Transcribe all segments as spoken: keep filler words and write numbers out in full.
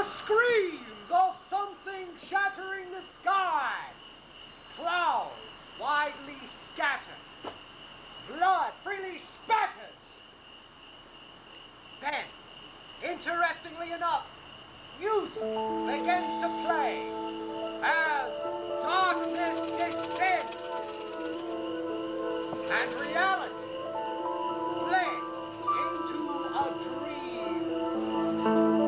The screams of something shattering the sky. Clouds widely scattered. Blood freely spatters. Then, interestingly enough, music begins to play as darkness descends and reality blends into a dream.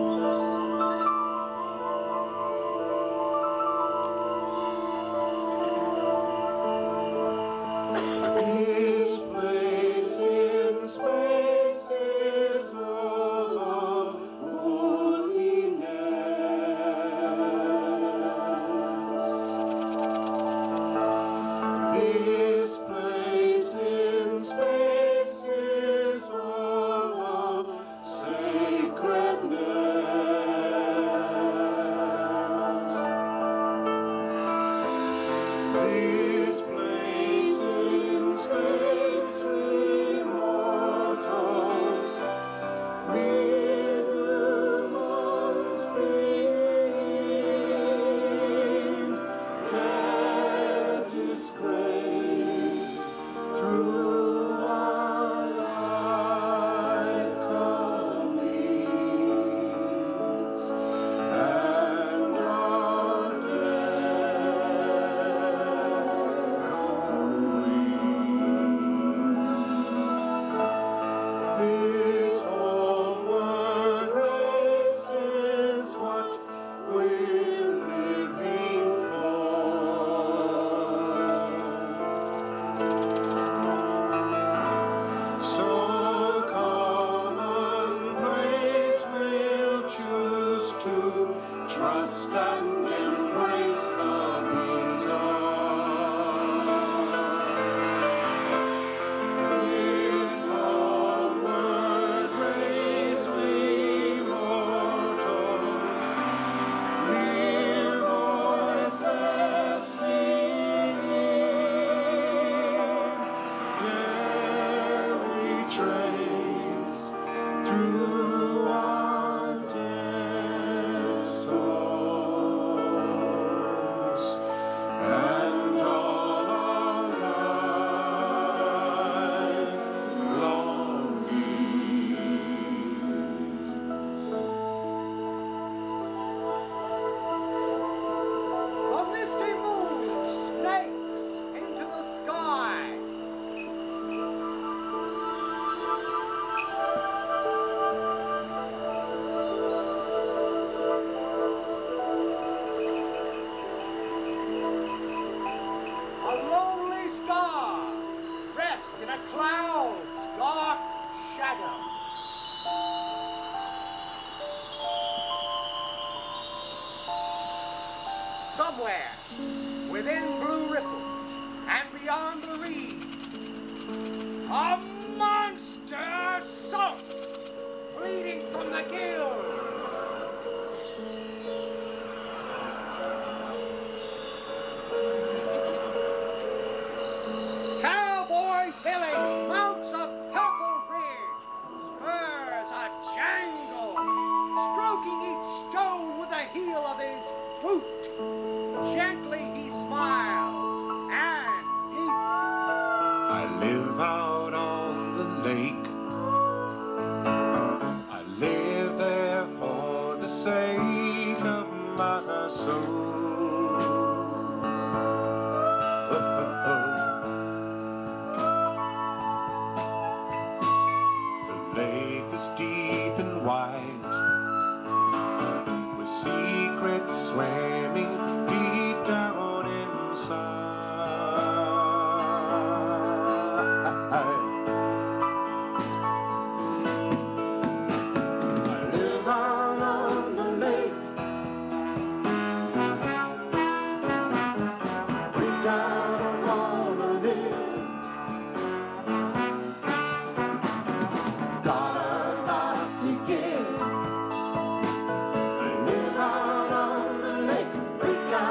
This place in space is all of holiness. This place in space is all of sacredness. This place in space we mortals mere humans being, dead disgrace through our life comings, and our death goings. This homeward race is what we're living for. So commonplace we'll choose to trust and embrace the bizarre. This homeward race we mortals, mere voices singing, dare we trace through our dead souls, and all our life longings. The misty moon snakes into the sky. A lonely star rests in a cloud's dark shadow. Somewhere within blue ripples and beyond the reeds, a monster sulks, bleeding from the gills. Cowboy Billy mounts a purple ridge, spurs a jangle, stroking each stone with the heel of his boot. Gently he smiles and leaps. I live out on the lake. I live there for the sake of my soul. Oh, oh, oh. The lake is deep and wide, with secrets swimming deep down inside. I live out on the lake, way down I wanna live. Got a lot to give. I live out on the lake, way down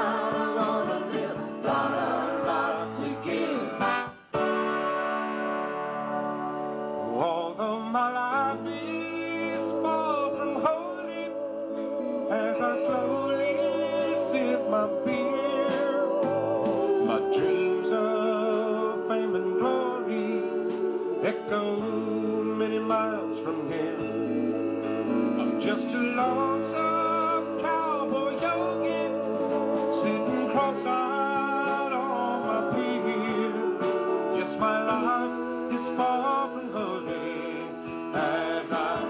miles from here. I'm just a lonesome cowboy youngin', sitting cross-eyed on my pier. Yes, my life is far from holy as I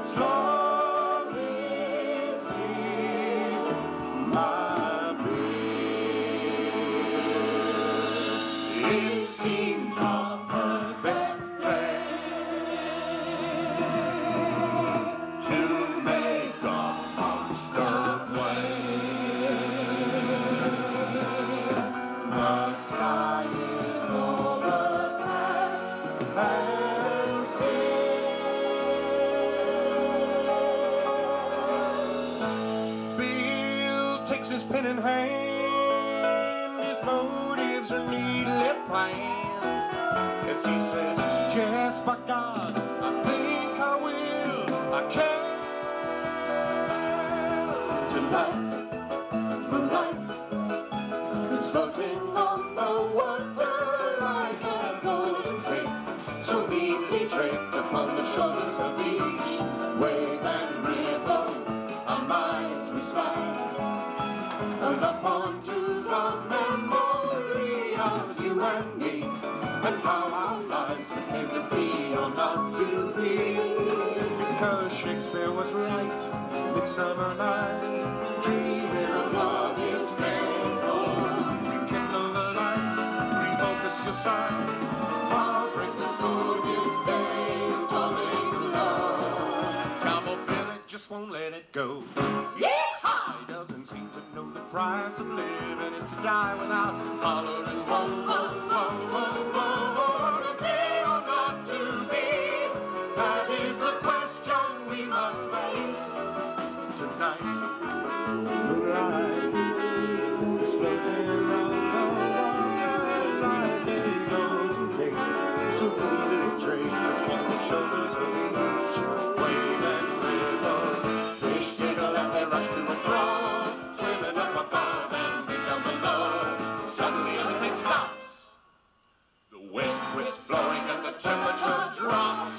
slowly steal my beer. It seems a perfect day to make a monster play. The sky is overcast and still. Bill takes his pen in hand, his motives are neatly planned. As he says, yes, by God, I think I will, I can. Tonight, moonlight, it's floating on the water like a golden cape, so neatly draped upon the shoulders of each wave and ripple. Our minds we slide up onto the memory of you and me, and how our lives became to be or not to be. Because Shakespeare was right, midsummer night, dreaming of love is painful. Rekindle the light, refocus your sight. Heart breaks the so disdain for this love. Cowboy Billy just won't let it go. Yeehaw! He doesn't seem to know the price of living is to die without hollering, whoa, whoa, whoa, whoa, whoa. To be or not to be, that is the question we must face. Tonight, the light is floating around the water like a golden cape, so neatly draped upon the shoulders of each wave and ripple. Fish giggle as they rush to and fro, swimming up above and they down below. Suddenly everything stops. The wind quits blowing and the temperature drops.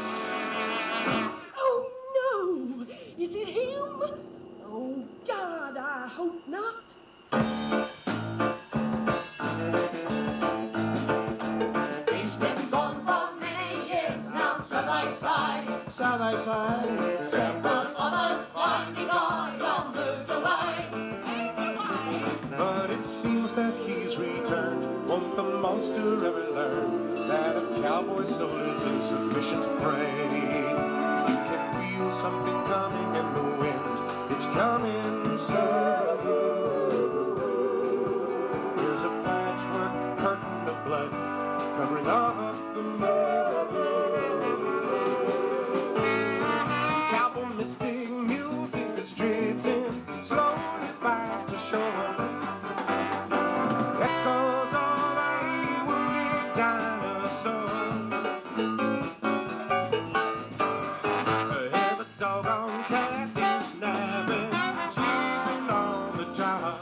Oh no! Is it him? Oh God, I hope not. He's been gone for many years now, side by side, side by side. Several others finally gone on moved away. But it seems that he's returned. Won't the monster ever learn that a cowboy's soul is insufficient to pray? You can feel something coming in the wind. It's coming soon. Here's a patchwork curtain of blood covering up the moon. Cowboy mystic music is drifting slowly back to shore. Echoes of a wounded dinosaur. Every doggone cat is napping, sleeping on the job.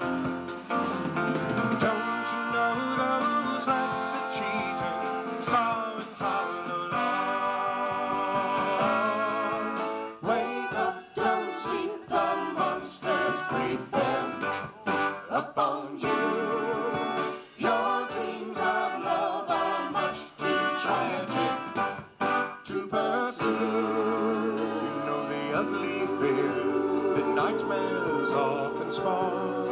Don't you know those rats are cheating? So it follow logs. Wake up, don't sleep, the monsters creeping upon you. Your dreams of love are much too tragic to pursue. You know the ugly fear that nightmares often spawn,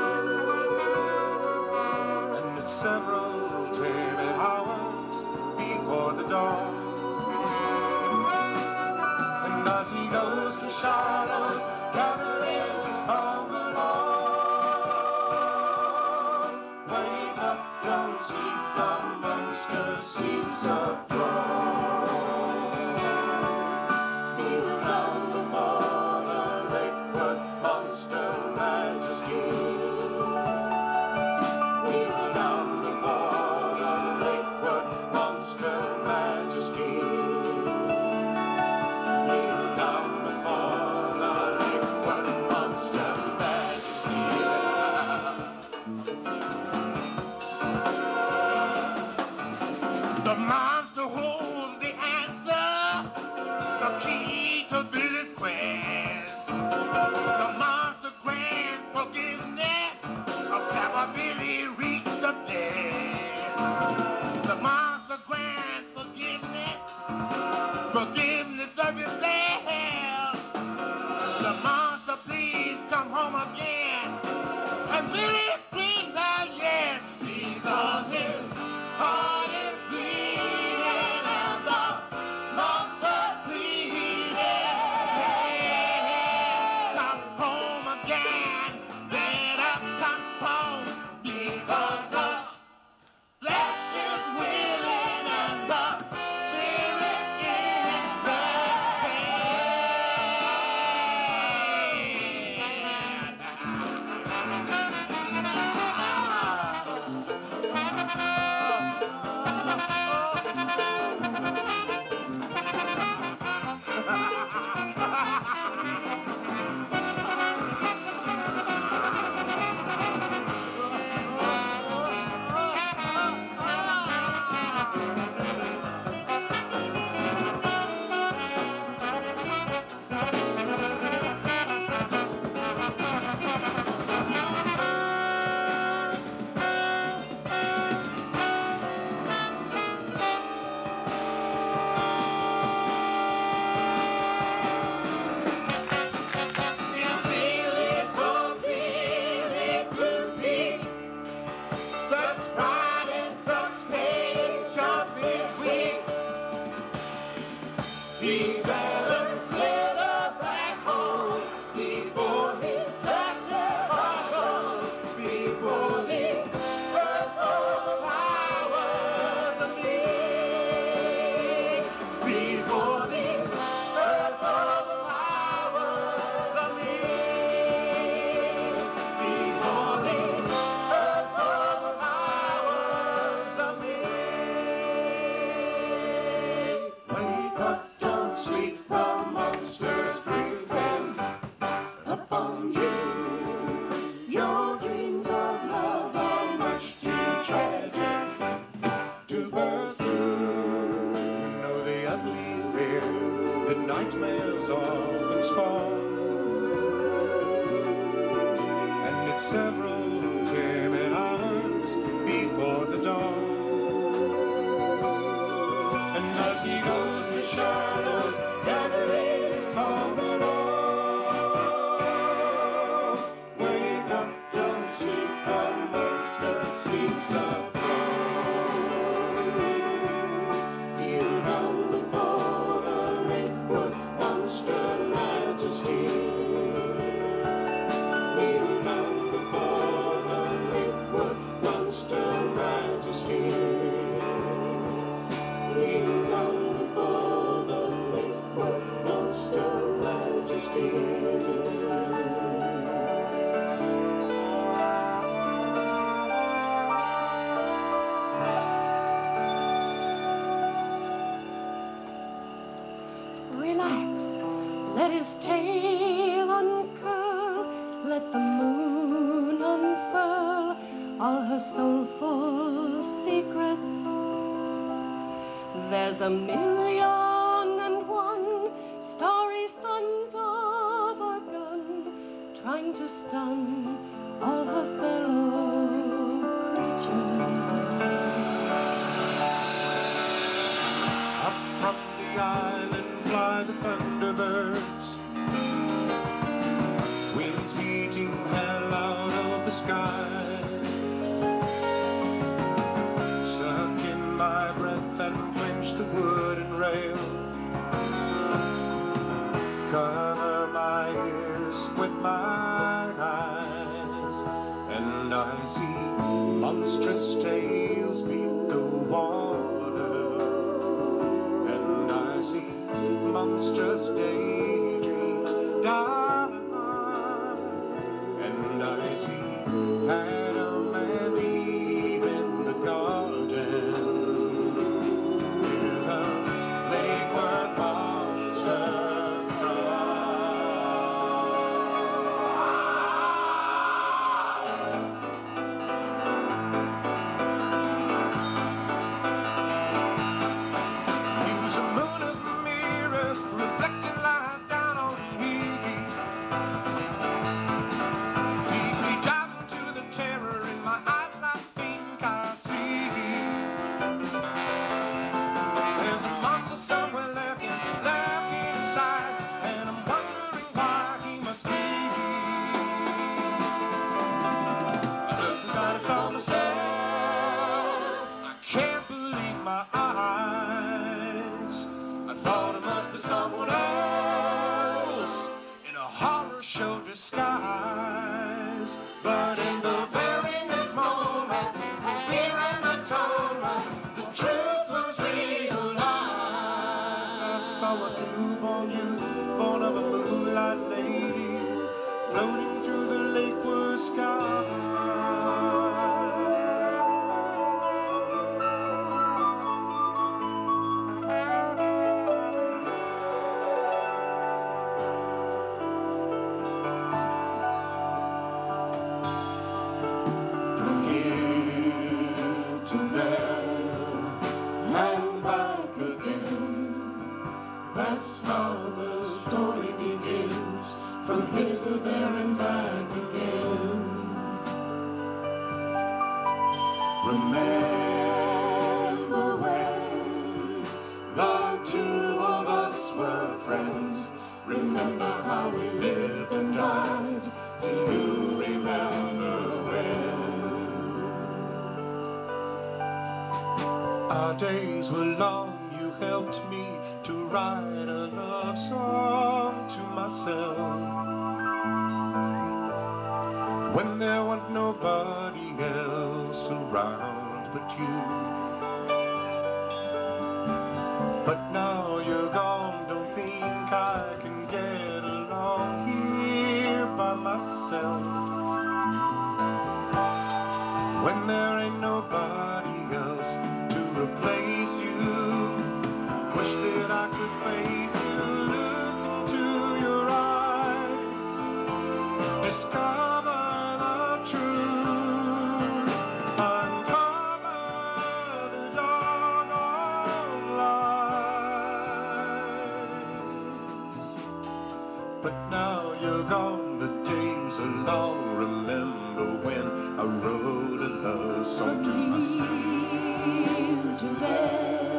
and it's several timid hours before the dawn. And as he goes, the shadows gather in on the lawn. Wake up, don't sleep, the monster seeks a throne. Kneel down before the Lakewood monster majesty. Kneel down before the Lakewood monster majesty. Kneel down before the Lakewood monster. chimney service says, the monster, please come home again. And Billy screams out yes, because his heart is bleeding and the monster's bleeding. Come home again, better come home, because the flesh is willing and the spirit's in nightmares often spawn, and it's several timid hours before the dawn. And as he goes, the shadows gathering on the wall. Wake up, don't sleep, the monster seems to Relax, let his tail uncurl, let the moon unfurl all her soulful secrets. There's a million and one starry sons of a gun trying to stun all her fellow creatures. Up from the island fly the thunderbirds, winds beating hell out of the sky. Suck in my breath and quench the wooden rail. Cover my ears, squint my eyes, and I see monstrous tales beat the water, and I see monstrous daydreams die, and I see Adam and Eve in the garden with a Lake Worth monster. Use a moon as a mirror, reflecting light down saw myself. I can't believe my eyes. I thought it must be someone else in a horror show disguise. But in the very next moment, with fear and atonement, the truth was realized. I saw a newborn youth, born of a moonlight lady, floating through the lakeward sky. That's how the story begins, from here to there and back again. Remember when the two of us were friends? Remember how we lived and died? Do you remember when? Our days were long, you helped me to write a love song to myself when there wasn't nobody else around but you. But now you're gone, don't think I can get along here by myself when there ain't nobody else to replace you. Wish that I could face you, look into your eyes, discover the truth, uncover the doggone lies. But now you're gone, the days are long. Remember when I wrote a love song to myself today?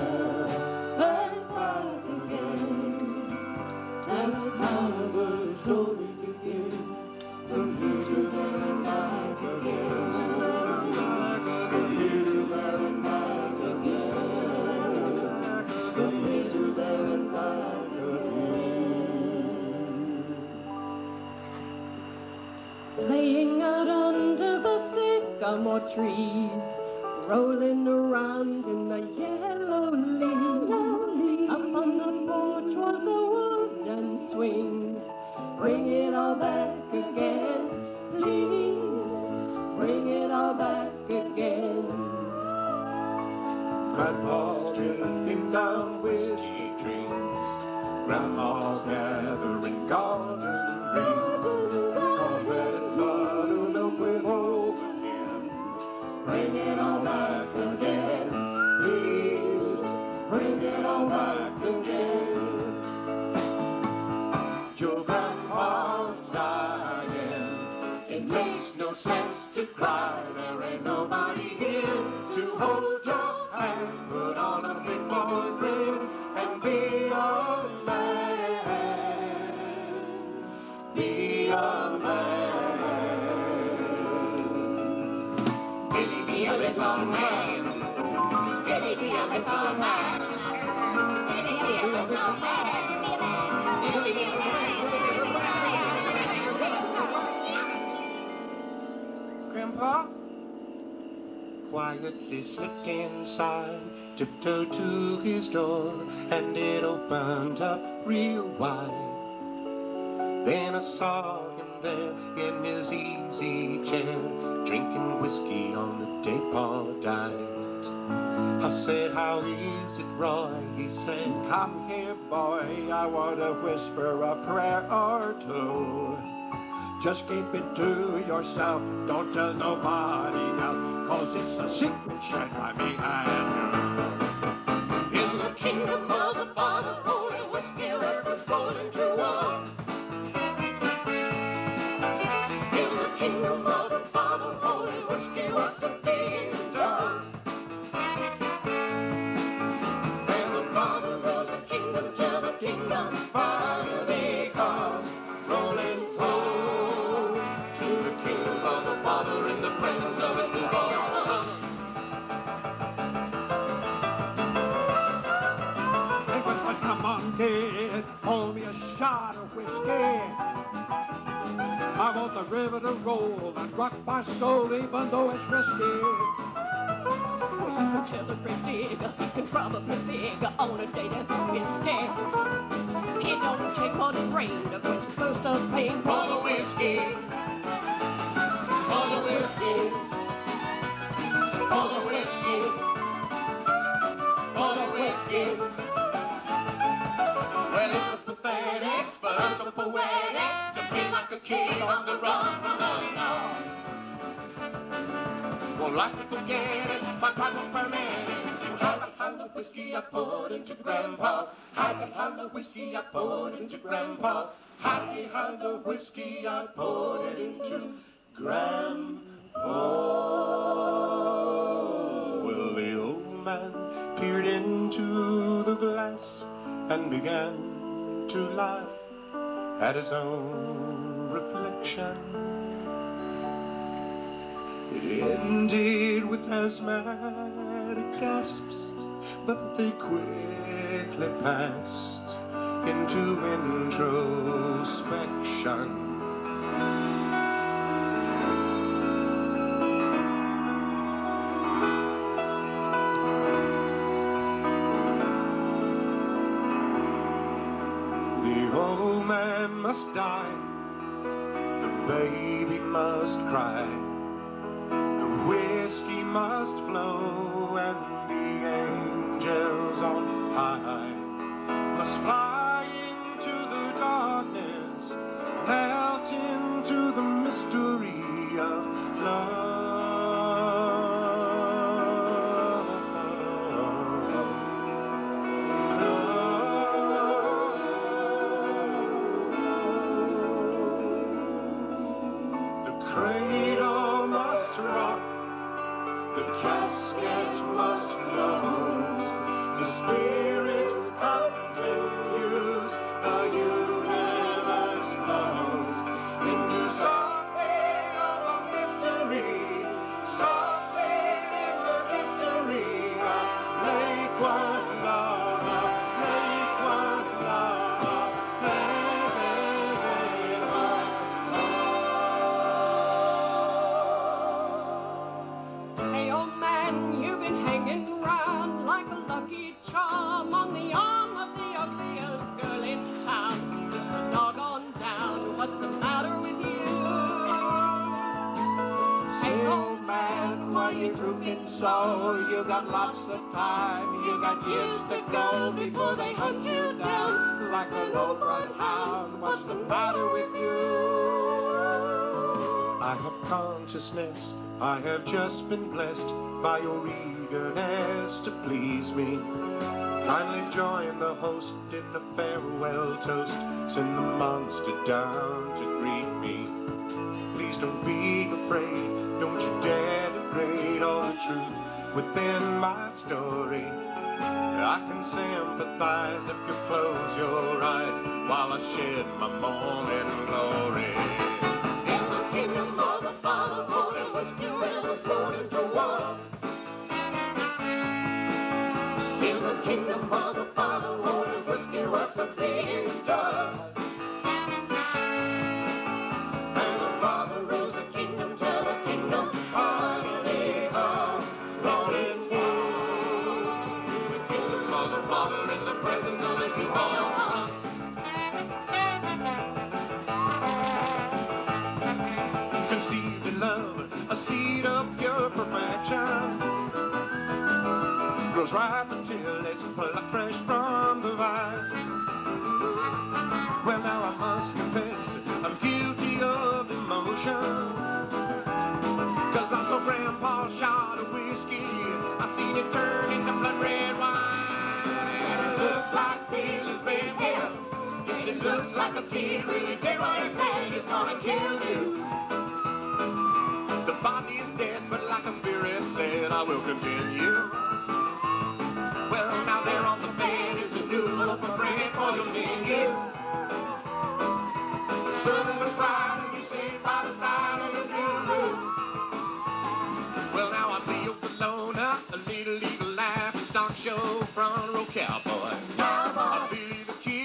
That's how the story begins, from here to there and back again. From here to there and back again. From here to there and back again. Playing out under the sycamore trees, rolling around in the yellow leaves. Up on the porch was a wooden swings. Bring it all back again, please. Bring it all back again. Grandpa's drinking down whiskey drinks. Grandma's gathering garden rings. Cornbread, buttermilk with hope again. Bring it all back again, please. Bring it all back again. Your grandpa's dying. It makes no sense to cry. There ain't nobody here to hold your hand. Put on a big boy grin and be a man. Be a man. Billy, be a little man. Billy, be a little man. Billy, be a little man. Billy, be a little man. Grandpa quietly slipped inside, tiptoed to his door, and it opened up real wide. Then I saw him there in his easy chair, drinking whiskey on the day Pa died. I said, how is it, Roy? He said, come here, boy, I want to whisper a prayer or two. Just keep it to yourself, don't tell nobody else, cause it's a secret shared by me and you. In the kingdom of the Father, holy whiskey rivers rolling to one. In the kingdom of the Father, holy whiskey, what's a being done? When the Father rules the kingdom till the kingdom finally comes, rolling forward to the kingdom of the Father in the presence of his new whiskey, pour me a shot of whiskey. I want the river to roll and rock my soul even though it's risky. Well, you can tell a great digger, he can probably figure on a day to mistake. It don't take much rain to quench the thirst of pain. Pour the whiskey, pour the whiskey, pour the whiskey, pour the whiskey. Well, it was pathetic, but so poetic to be like a kid on the run from a law. Won't like to forget it, my pride won't permit it. To hide behind the whiskey I poured into Grandpa. Hide behind the whiskey I poured into Grandpa. Hide behind the whiskey I poured into Grandpa. Well, the old man peered into the glass and began to laugh at his own reflection. It ended with asthmatic gasps, but they quickly passed into introspection. Must die, the baby must cry, the whiskey must flow, and the angels on high must fly into the darkness, melt into the mystery of love. Casket must close, the spirit continues, the universe flows into something of a mystery, something in the history of Lakewood love, Lakewood love, Lakewood love. Hey, old man, you've been hanging round like a lucky charm on the arm of the ugliest girl in town. Just a doggone down, what's the matter with you? Hey, old man, why you drooping so? You got lots of time, you got years to go before they hunt you down like an old bloodhound. What's the matter with you? I have consciousness, I have just been blessed by your eagerness to please me. Kindly join the host in a farewell toast, send the monster down to greet me. Please don't be afraid, don't you dare degrade all the truth within my story. I can sympathize if you close your eyes while I shed my morning glory. In the kingdom of the Father, holy whiskey rivers flowed into water. In the kingdom of the Father, holy whiskey was a being done. And the Father rules the kingdom till the kingdom finally comes rolling through to the kingdom of the Father in the presence of his newborn Son. Conceived in love, a seed of pure perfection, grows ripe until it's plucked fresh from the vine. Well, now I must confess, I'm guilty of emotion, cause I saw Grandpa's shot of whiskey, I seen it turn into blood red wine. And it looks like Billy's been killed. Yes, it looks like a kid really did what he said, it's gonna kill you. The body is dead, but like a spirit said, I will continue. Well, now there on the bed is a new loaf of bread for your menu. Serving with pride, and you sit by the side of your guru. Well, now I'm Leo Colonna, a little legal life and stock show front row cowboy. Cowboy. I'm Billy the Kid.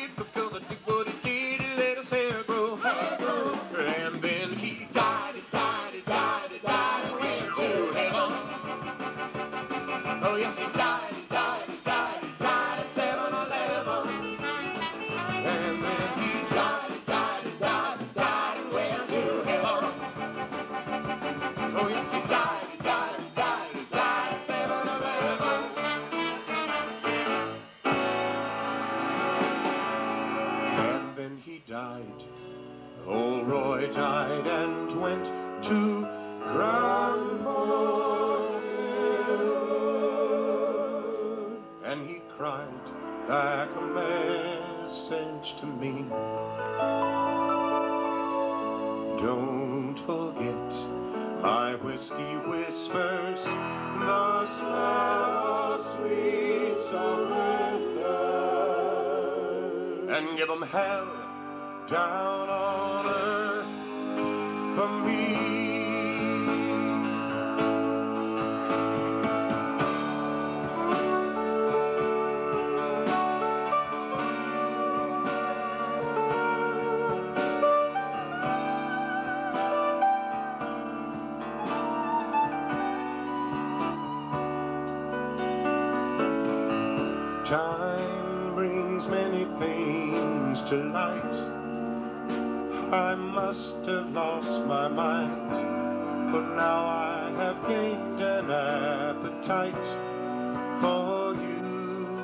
then he died. Old Roy died and went to Grandpa Hill, and he cried back a message to me. Don't forget my whiskey whispers the smell of sweet surrender, and give 'em hell down on earth for me. Time brings many things to light. I must have lost my mind, for now I have gained an appetite for you.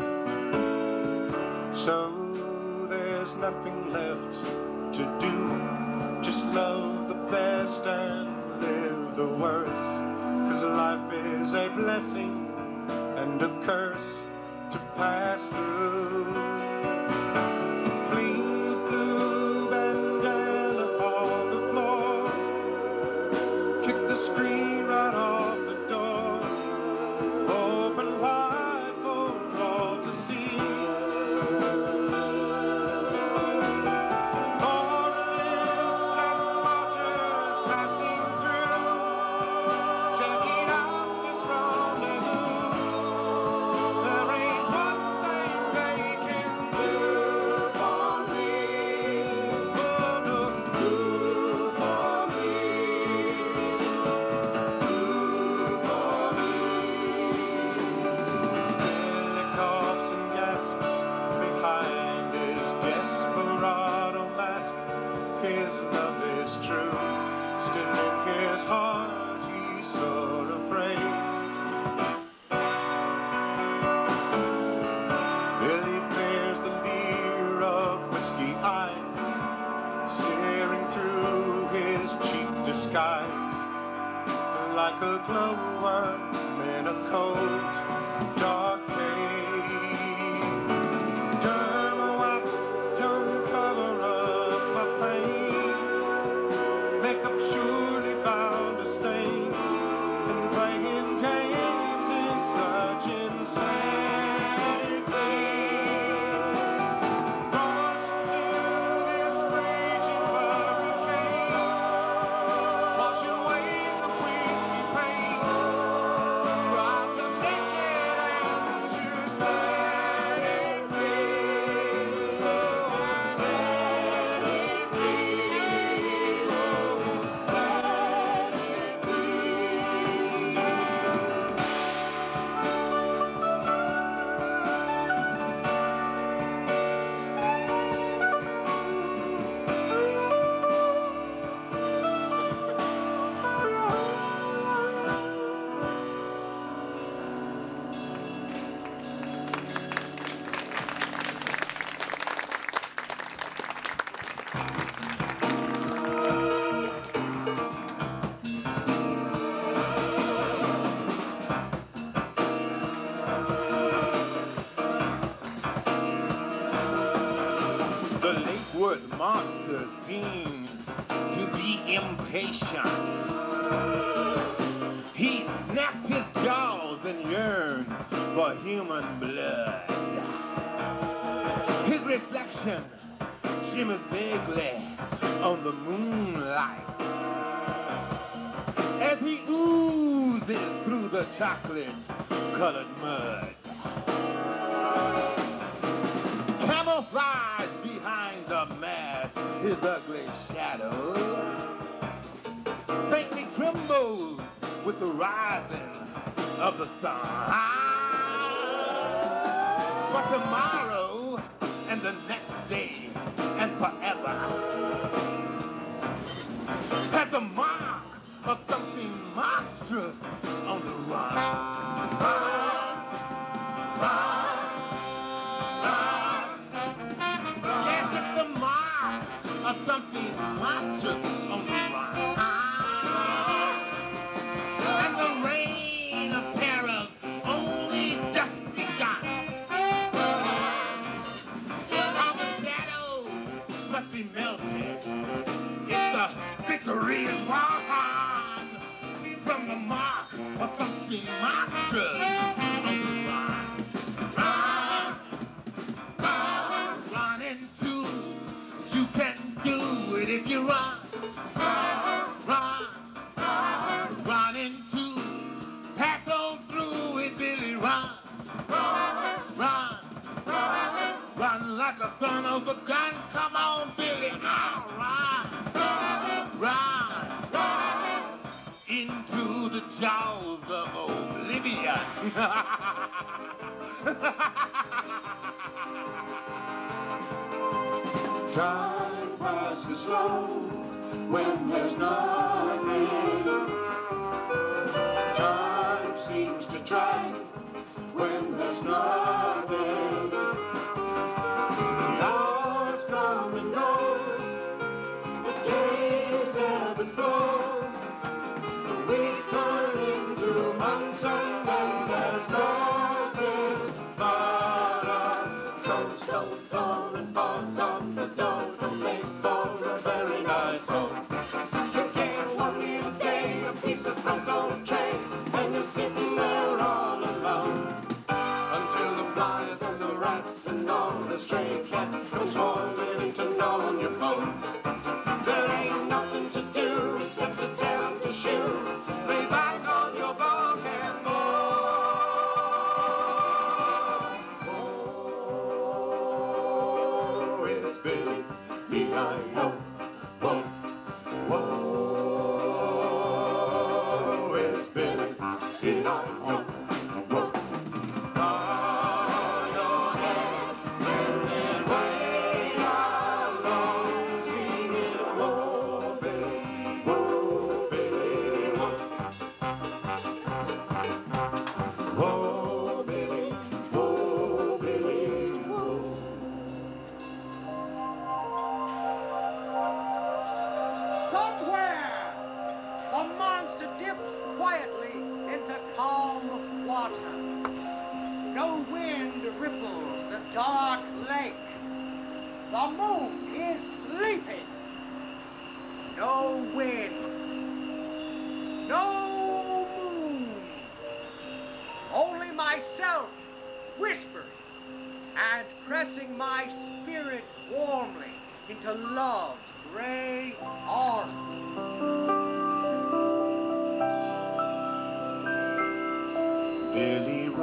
So there's nothing left to do, just love the best and live the worst, 'cause life is a blessing and a curse to pass through. Fling the blue bandana off the floor, kick the screen right off the door, open wide for all to see. Moralists and martyrs passing through, checking out this rendezvous. There ain't one thing they can do for me. Oh no, do for me. Do for me. His belly coughs and gasps behind his desperado mask. His love is true, still in his heart he's sort of afraid. Billy fears the leer of whiskey eyes, searing through his cheap disguise, like a glowworm in a cold, dark cave. Derma-wax don't cover up my pain, makeup surely bound to stain, and playing games is such insanity. Rush into this raging hurricane, wash away the whiskey pain, rise up naked and just let it be. Oh, let it be. Oh, let it be. The Lakewood monster seems to be impatient. He snaps his jaws and yearns for human blood. His reflection shimmers vaguely on the moonlight as he oozes through the chocolate-colored mud. Camouflage behind the mask, his ugly shadow faintly trembles with the rising of the sun. But tomorrow and the next day and forever has the mark of something monstrous on the run. Run, run, run. Yes, it's the into, you can do it if you run, run, run, run, run into, pass on through it, Billy, run, run, run, run, run like a son of a gun, come on, Billy, oh, run, run, run, into the jaws of oblivion. Time passes slow when there's nothing. Time seems to drag when there's nothing. The hours come and go, the days ebb and flow, the weeks turn into months, and then there's nothing but a cold stone falling bombs on the door to make for a very nice home. You get one meal a day, a piece of crust on a tray, and you're sitting there all alone until the flies and the rats and all the stray cats come swarming in to gnaw on your bones. There ain't nothing to do except to tell them to shoo. Lay back on your bunk and go. Oh, it's Billy, B I O. Whoa, whoa, it's Billy, B I O. Whoa. Bow your head, bend it way down low, singing, whoa, Billy, whoa, Billy, whoa. Whoa, Billy, whoa, Billy, whoa. Somewhere, the monster dips quietly into calm water. No wind ripples the dark lake. The moon is sleeping. No wind. No moon. Only myself whispering and pressing my spirit warmly into love's gray arms. Billy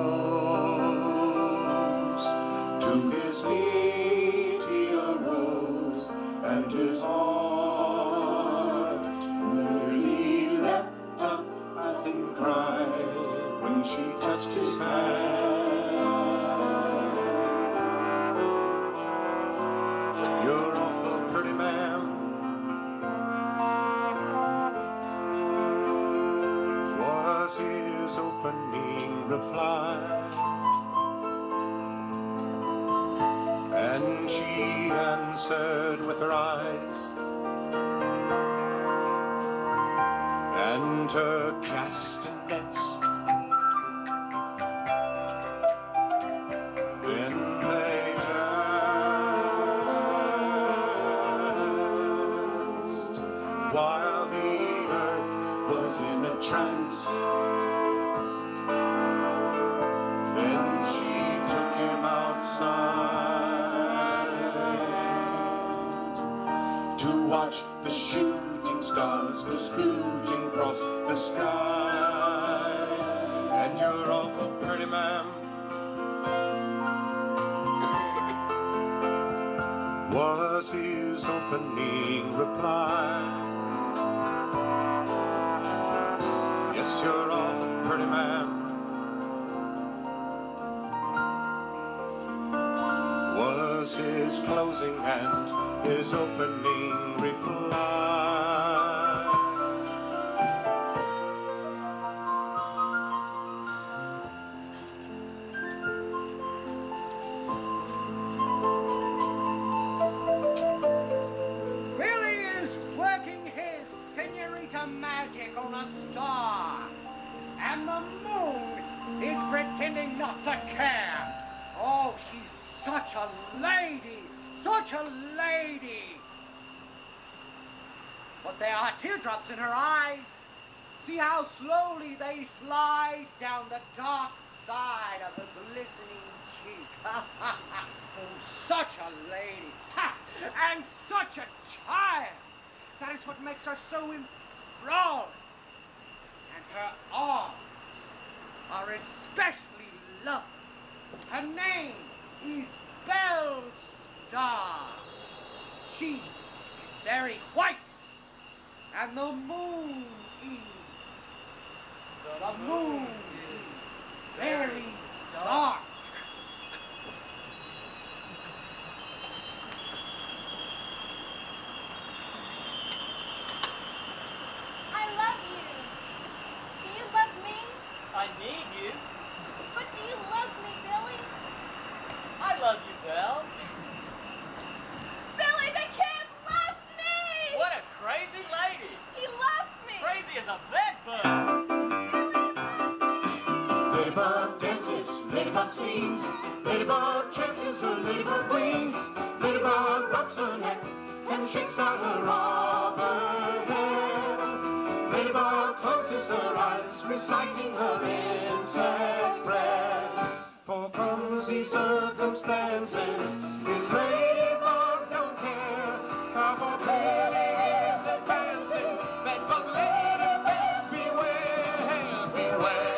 rose, to his feet he arose, and his heart nearly leapt up and cried when she touched his hand. You're awful pretty, ma'am, was his opening reply. And she answered with her eyes and her castanets. Then they danced while the earth was in a trance. Then she took him outside to watch the shooting stars go scooting across the sky. And you're awful pretty, ma'am, was his opening reply. Yes, you're awful pretty, ma'am, was his closing and his opening reply. Billy is working his senorita magic on a star, and the moon is pretending not to care. Oh, she's such a lady, such a lady. But there are teardrops in her eyes. See how slowly they slide down the dark side of her glistening cheek. Oh, such a lady. Ha! And such a child. That is what makes her so enthralling. And her arms are especially lovely. Her name is Belle Star. She is very white, and the moon is, the moon is very dark. I love you. Do you love me? I need you. But do you love me, Billy? I love you, Belle. Billy the Kid loves me! What a crazy lady. He loves me! Crazy as a bedbug. Ladybug dances, ladybug sings, ladybug chances her ladybug wings. Ladybug rubs her neck and shakes out her auburn hair. Ladybug closes her eyes, reciting her insect rest. For clumsy circumstances, his ladybug don't care. Cowboy Billy is advancing, bedbug lady best beware, beware.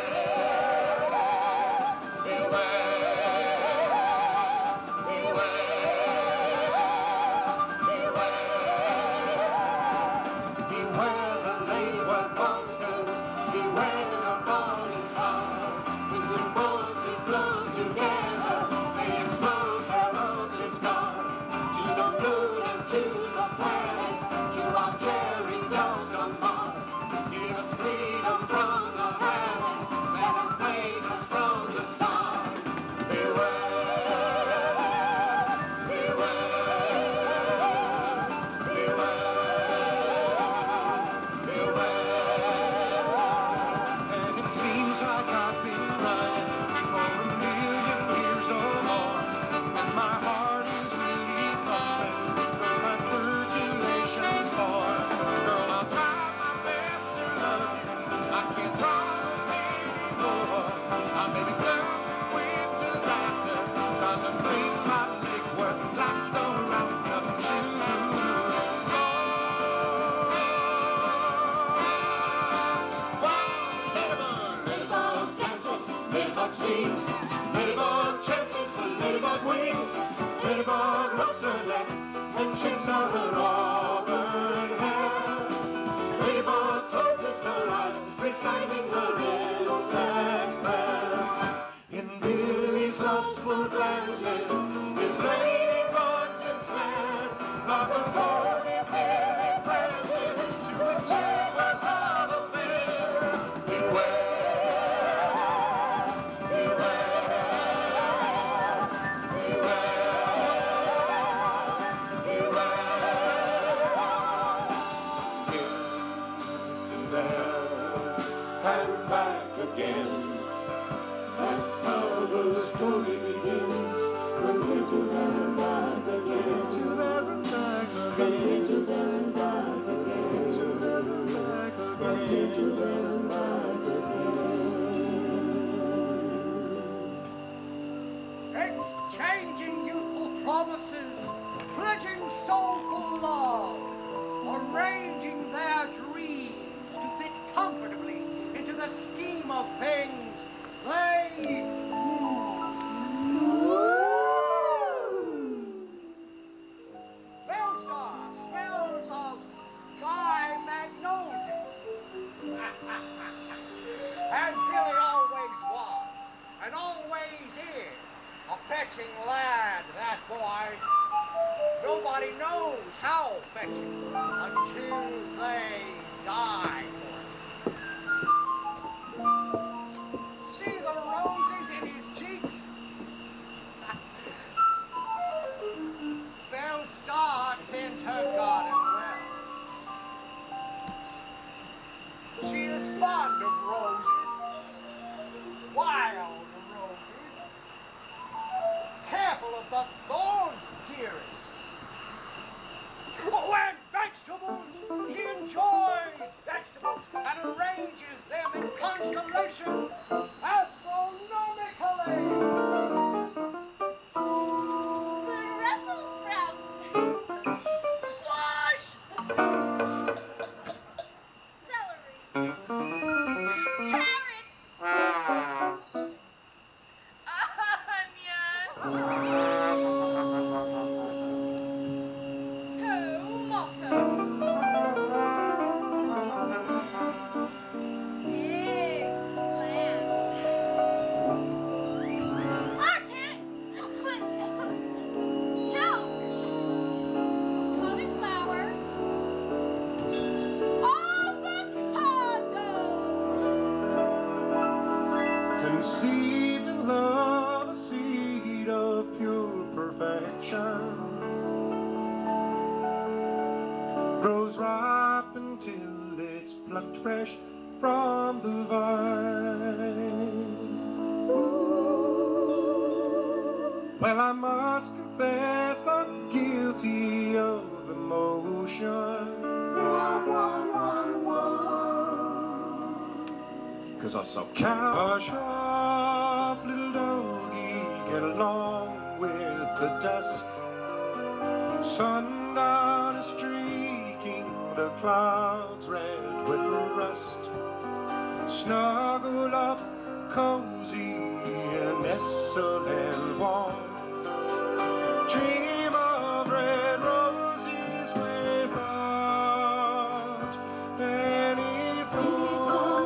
Sings, ladybug chances her ladybug wings. Ladybug rubs her neck and shakes out her auburn hair. Ladybug closes her eyes, reciting her insect rest. In Billy's lustful glances, his ladybug's ensnared. Like a horny Billy prances to his ladybug love affair. Beware. That's how the story begins. From here to there and back again. To there and back again. From here to there and back again. To there and back again. From here to there and back again. Exchanging youthful promises, pledging soulful love, arranging their dreams to fit comfortably into the scheme of things. They Belle Star smells of sky magnolias. And Billy always was, and always is, a fetching lad, that boy. Nobody knows how fetching until they die. See the roses in his cheeks? Belle Star tends her garden well. She is fond of roses, wild roses, careful of the thorns, dearest. Oh, and vegetables! She enjoys vegetables and arranges them in constellations astronomical. conceived in love, a seed of pure perfection, grows ripe until it's plucked fresh from the vine. Well, I must confess I'm guilty of emotion, 'cause I saw cow, a sharp little doggy, get along with the dusk. Sundown is streaking the clouds red with rust. Snuggle up cozy and nestle and warm. Dream of red roses without any thorn.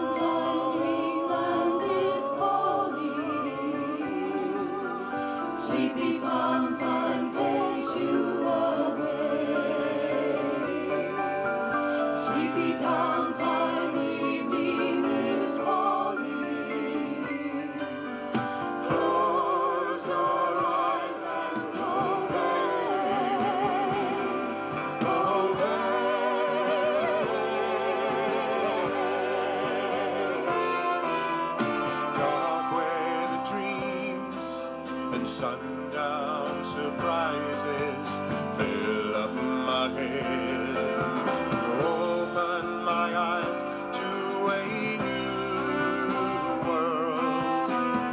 Sleepy time, time takes you away. Sleepy time, time, evening is falling. Close your eyes and obey, obey. Dark where the dreams and sundown surprises fill up my head. Open my eyes to a new world.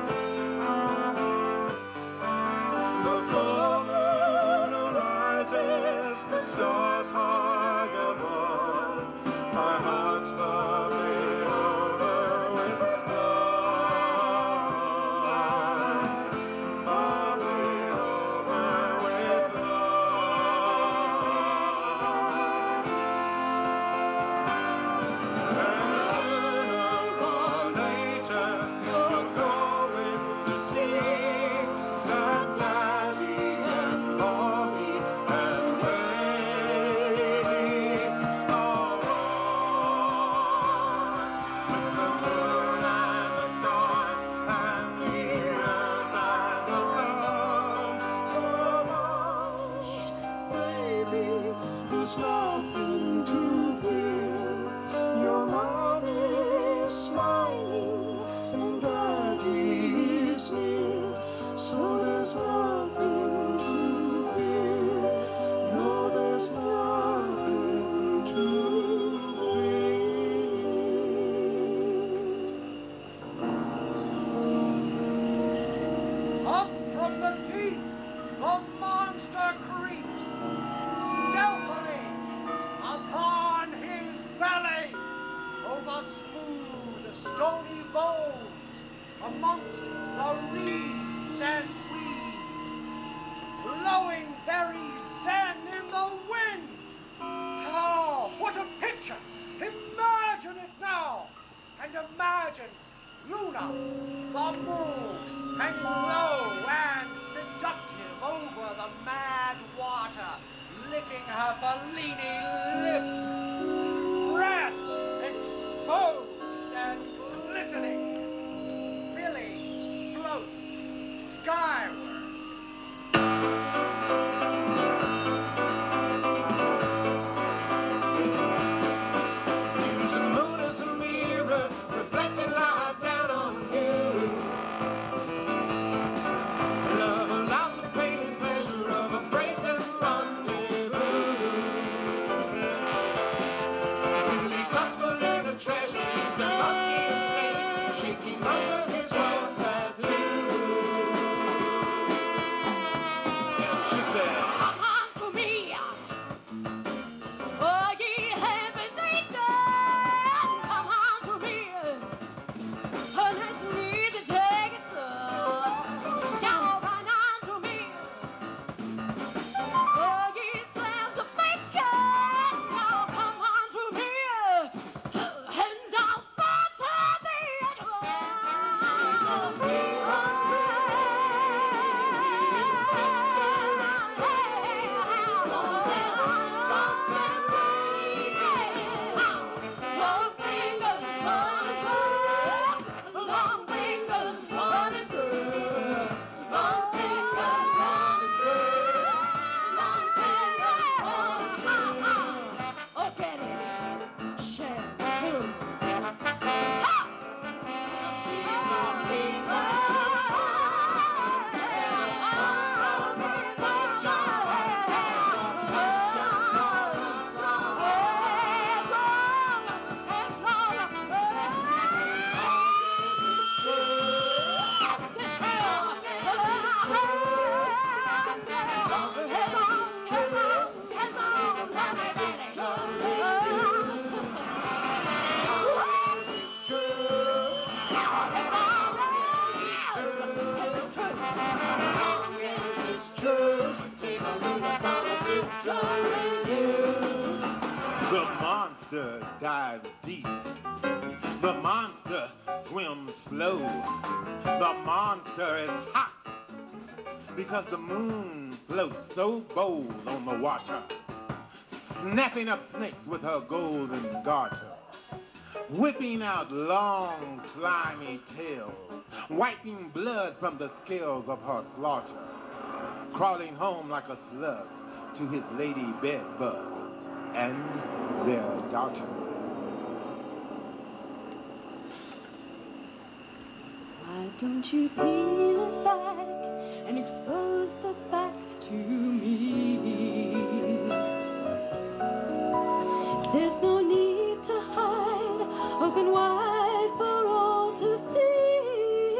The full moon arises, the stars high above. My heart's bubbling over with love. Bubbling over with love. And sooner or later you're going to see that Daddy and Mommy and Baby are one. With the moon and the stars and the earth and the sun. So much, baby, there's nothing to fear. Your mom is smiling and Daddy is near. So there's nothing to fear. No, there's nothing to fear. Up from the deep, the monster creeps stealthily upon his belly over smooth, stony bones amongst the reeds and weeds, blowing very zen in the wind. Oh, what a picture! Imagine it now, and imagine Luna, the moon, hanging low and seductive over the mad water, licking her Bellini lips, breast exposed and glistening. Billy floats skyward. Use the moon as a mirror, reflecting light down on you. Love allows the pain and pleasure of a brazen rendezvous. monster dives deep. The monster swims slow. The monster is hot because the moon floats so bold on the water, snapping up snakes with her golden garter, whipping out long slimy tails, wiping blood from the scales of her slaughter, crawling home like a slug to his lady bedbug and their daughter. Why don't you peel it back and expose the facts to me? There's no need to hide, open wide for all to see.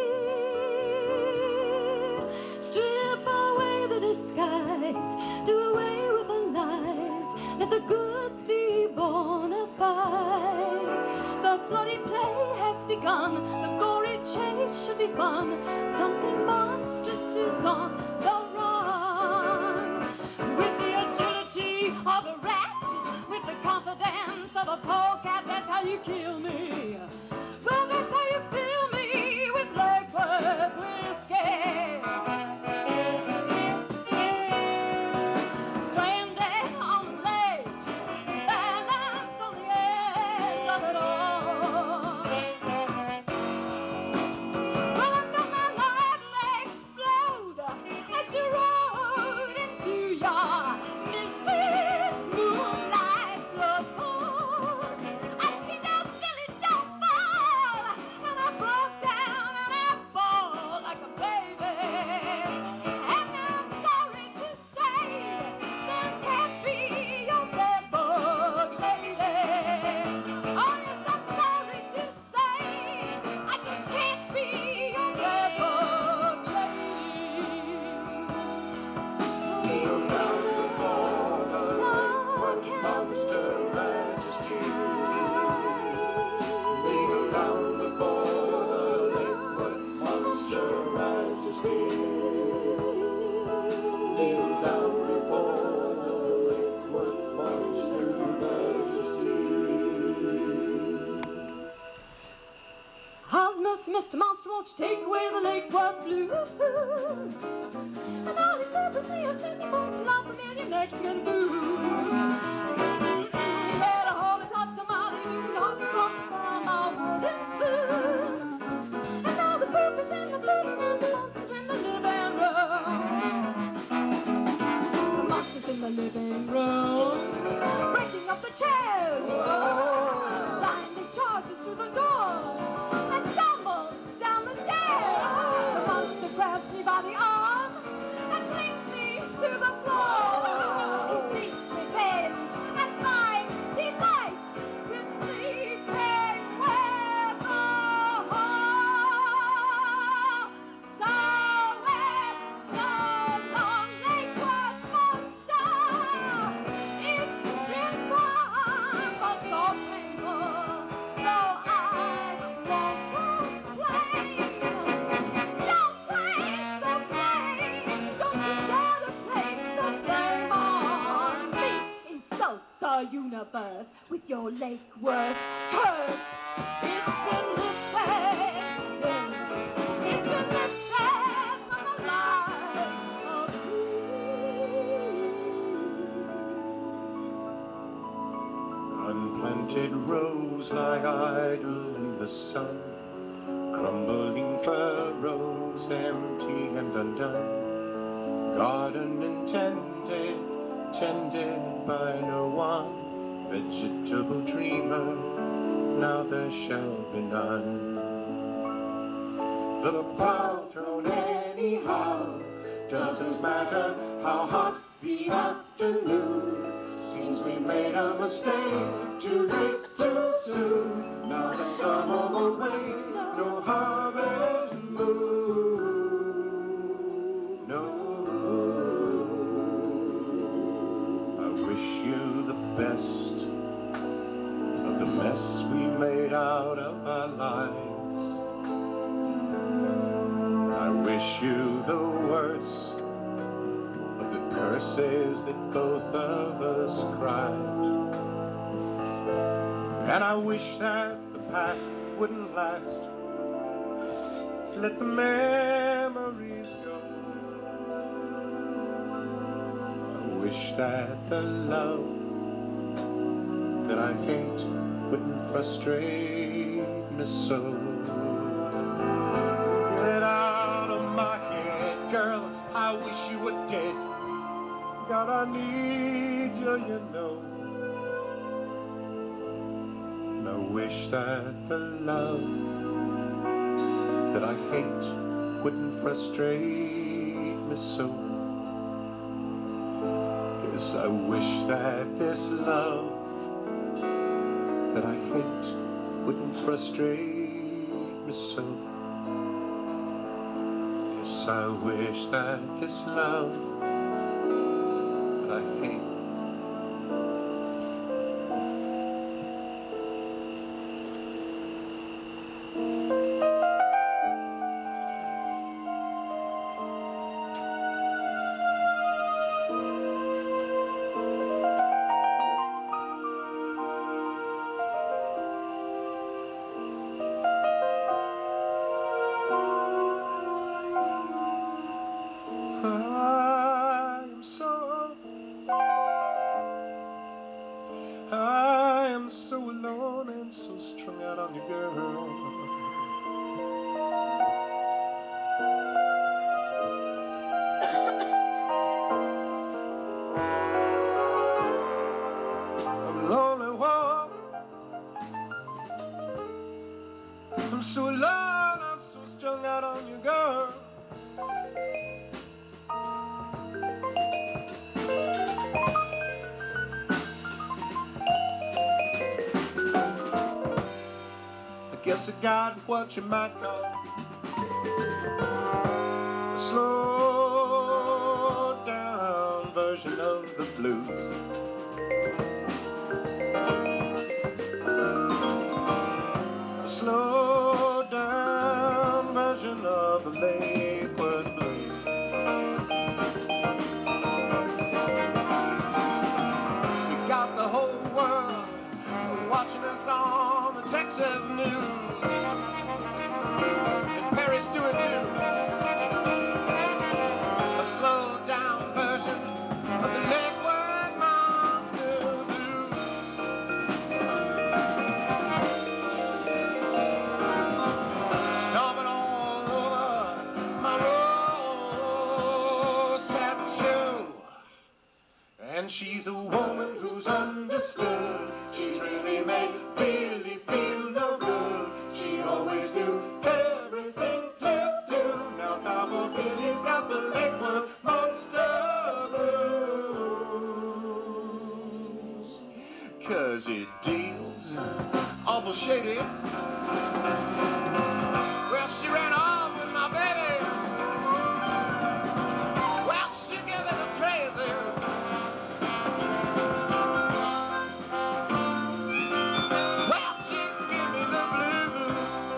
Strip away the disguise, do away with the lies, let the goods be bona fide. The bloody play has begun, the gory chase should be fun. Something monstrous is on the run. With the agility of a rat, with the confidence of a polecat, that's how you kill me. Well, that's how you kill me with Lake Worth whiskey. Stranded on the ledge, balance on the edge of it all. Well, I felt my life explode as you rode into your mysterious moonlight love. I screamed out, Billy, don't fall! And I broke down and I bawled like a baby. And I'm sorry to say, this can't be your bedbug lady. Oh yes, I'm sorry to say, I just can't be your bedbug lady. Kneel down before the liquid monster majesty. Kneel down before the liquid monster majesty. Kneel down before the liquid monster majesty. Almost Mister Monster, won't you take away the Lake Worth blues? And all he said was, Leo said you folks love from in your Mexican food. He had a holy talk to my living knock across from my wooden spoon. And now the proof is in the pudding and the monster's in the living room. The monster's in the living room, breaking up the chairs, blindly charges through the door and stumbles down the stairs. The monster grabs me by the arm and flings me to the floor. He seeks revenge and finds delight with sleeping with the whore. So it's so long, Lake Worth monster. It's been fun, but so painful. Though I won't complain. Don't place the blame. Don't you dare to place the blame on me. Insult the universe with your Lake Worth curse. It's been lifted. It's been lifted from the life of me. Unplanted rose lie idle in the sun, crumbling furrows empty and undone. Garden intended, tended by no one. Vegetable dreamer, now there shall be none. The plow thrown anyhow, doesn't matter how hot the afternoon. Seems we made a mistake, too late, too soon. Now the summer won't wait, no harvest moon. No moon. I wish you the best of the mess we made out of our lives. I wish you the worst of the curses that both of us cried. And I wish that the past wouldn't last. Let the memories go. I wish that the love that I hate wouldn't frustrate me so. Get out of my head, girl, I wish you were dead. God, I need you, you know. And I wish that the love that I hate wouldn't frustrate me so. Yes, I wish that this love that I hate wouldn't frustrate me so. Yes, I wish that this love that I hate so alone and so strung out on you, girl. I'm lonely, whoa. I'm so alone, I'm so strung out on you, girl. Guess I got what you might call a slowed down version of the blues. A slowed down version of the Lakewood blues. We got the whole world watching us on the Texas news. Stewart too. A slowed down version of the Lakewood Monster Blues. Stomping all over my rose tattoo. And she's a woman who's understood. She's really made Billy feel no good. She always knew everything. Cowboy Billy's got the Lakewood Monster Blues. Cause it deals awful shady. Well, she ran off with my baby. Well, she gave me the praises. Well, she gave me the blues.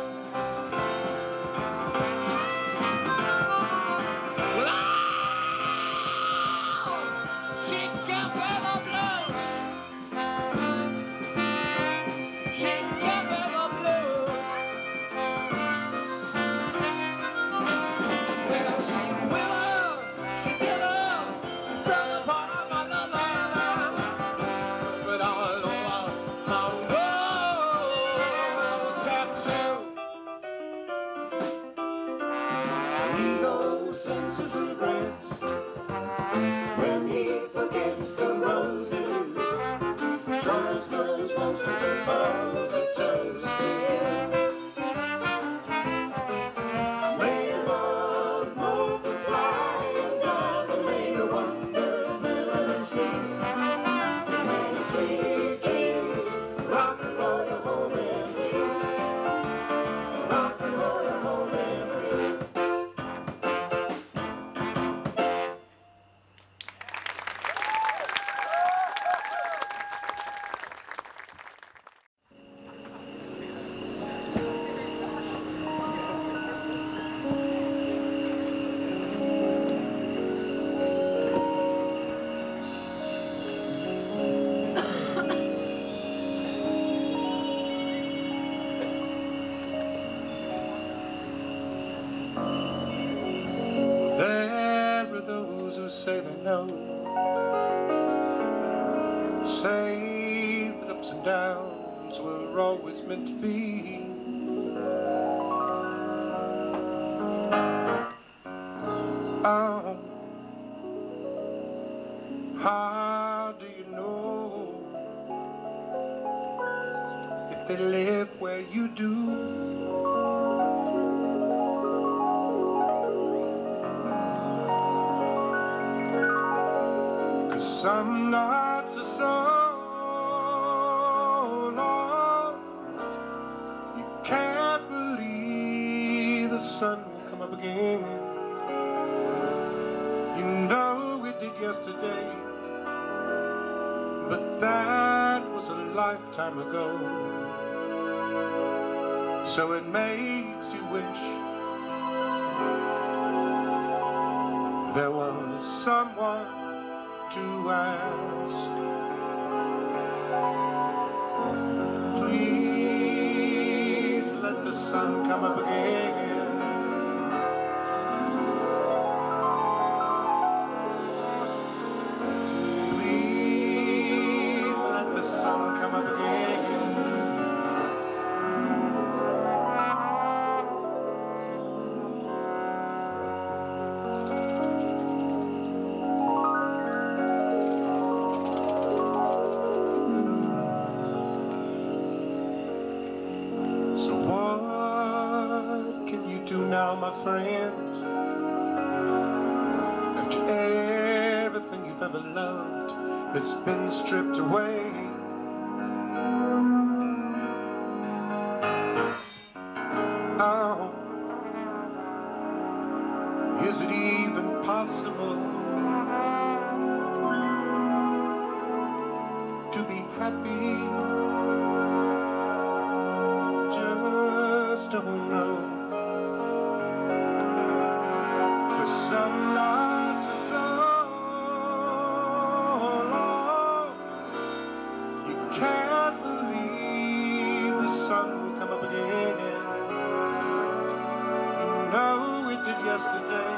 Sense his regrets when he forgets the roses. Charles knows most of the balls it does to him. May your love multiply, and God, may your wonders fill and cease. May your sweet dreams rock and roll your home in peace. Rock and roll your home in peace. say they know. Say that ups and downs were always meant to be. Oh, how do you know if they live where you do? Some nights are so long, you can't believe the sun will come up again. You know it did yesterday, but that was a lifetime ago. So it makes you wish there was someone to ask. Please let the sun come up again. Please let the sun come up again. Now, my friend, after everything you've ever loved has been stripped away, oh, is it even possible to be happy? Just don't know. Some nights are so long, you can't believe the sun will come up again. You know it did yesterday,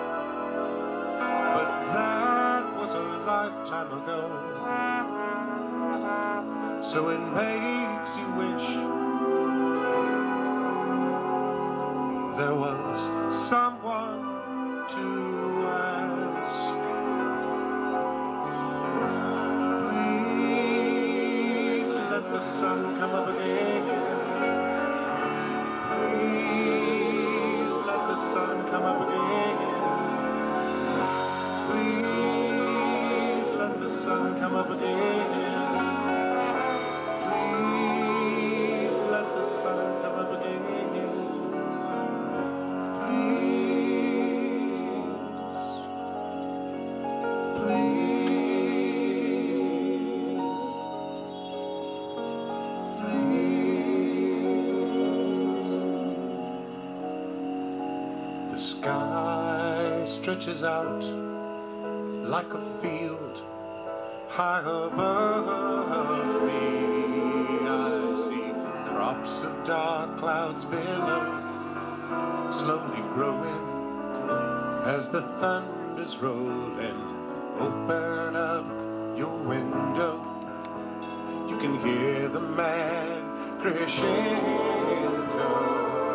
but that was a lifetime ago. So it makes you wish there was someone to ask. Please let the sun come up again. Please let the sun come up again. Please let the sun come up again. Please let the sun come up again. The sky stretches out like a field high above me. I see crops of dark clouds below, slowly growing as the thunder's rolling. Open up your window, you can hear the man crescendo.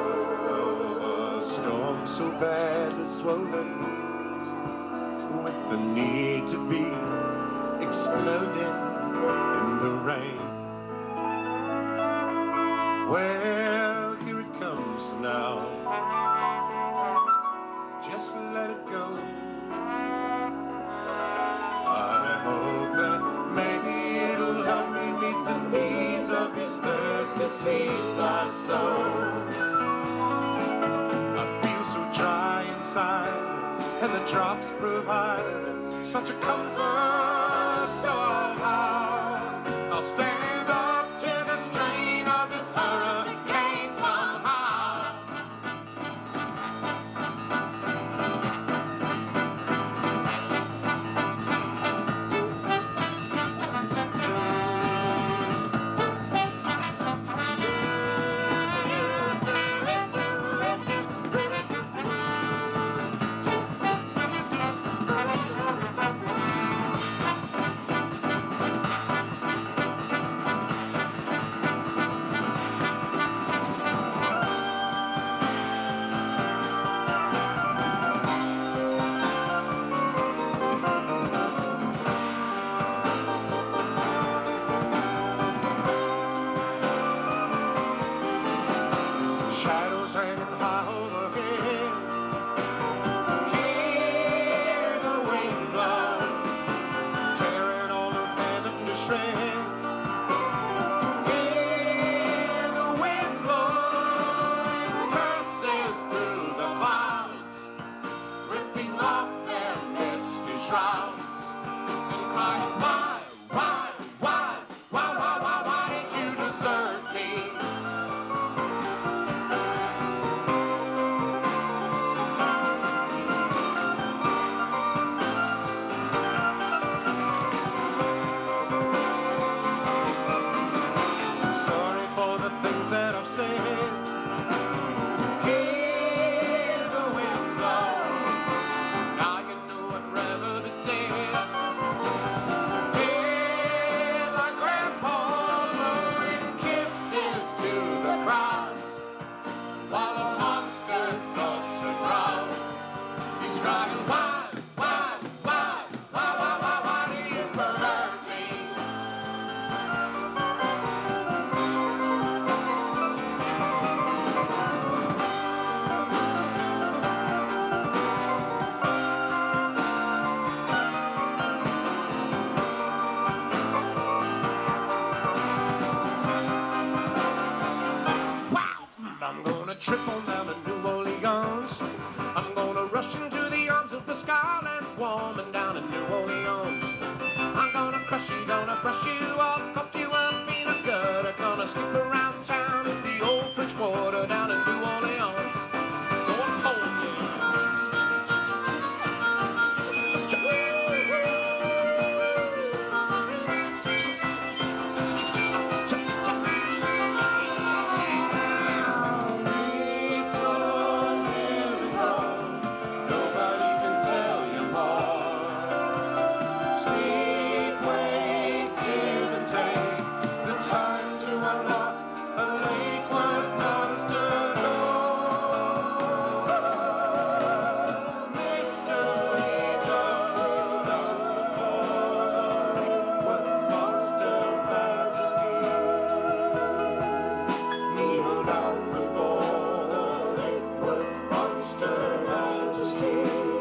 A storm so badly swollen with the need to be exploding in the rain. Well, here it comes now. Just let it go. I hope that maybe it'll help me meet the needs of these thirsty seeds I sow. Dry inside, and the drops provide such a comfort. So I'll, I'll stand up to the strain of this hurricane somehow. shreds. Hear the wind blowing curses through the clouds, ripping off their misty shrouds, and crying, why, why, why, why, why, why, why did you desert me? Sorry for the things that I've said. Hear the wind blow. Now you know I'd rather be dead. Dead like Grandpa blowing kisses to the crowds, while a monster sucks the drown. He's crying, why, why, why, why, why, why, why did you burn me? Wow! I'm gonna trip on down to New Orleans. I'm gonna rush into the arms of the scarlet woman down in New Orleans. I'm gonna crush you, gonna brush you off, cook you up in a gutter. Gonna skip around town in the old French Quarter down in New Orleans. Going home, It's so beautiful, nobody can tell you more. Sleep, wake, give and take, the time to unlock a lake worth monster door. Mystery door, for the lake worth monster majesty. Kneel down before the lake worth monster majesty.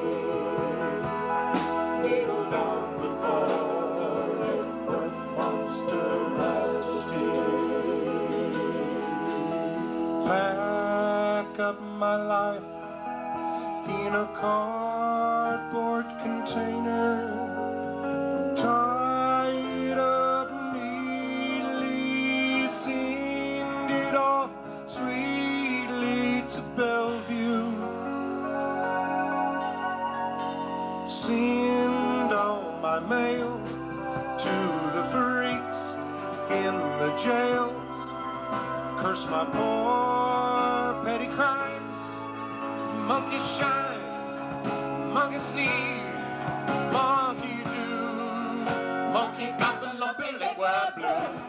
Kneel down before the lake worth monster majesty. Pack up my life in a cardboard container, tie it up neatly, send it off sweetly to Bellevue. Send all my mail to the freaks in the jails. Curse my poor petty crimes. Monkey shine, monkey see, monkey do. Monkey's got the lumpy leg where blues.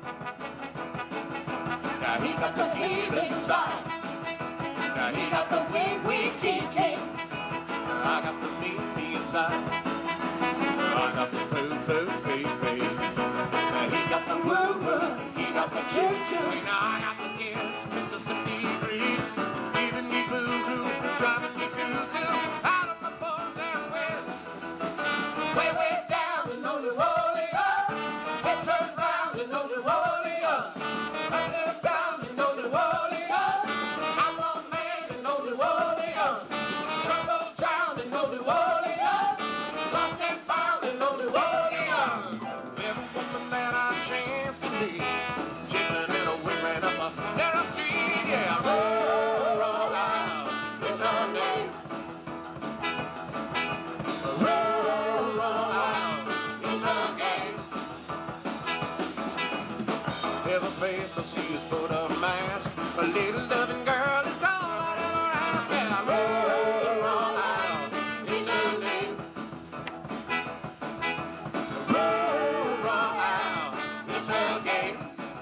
Now he got the healers inside. Now he got the wee wee key case. I got the me me inside. I got the poo poo pee pee. Now he got the woo woo. He got the choo choo. Now I got the kids, Mississippi breeds, giving me boo hoo, driving me cuckoo out of my poor damn ways. Way way down in New Orleans, head turned round in New Orleans, underground in New Orleans, outlaw man in New Orleans, troubles drowned in New Orleans, lost and found in New Orleans. Every woman that I chanced to meet, jiggling in a wind ran up a narrow street, yeah. Roll, roll out, it's her name. Roll, roll out, it's her game. Every face I see is but a mask. A little loving girl is all I'd ever ask. And I roll, roll out, it's her name. Roll, roll out, it's her game.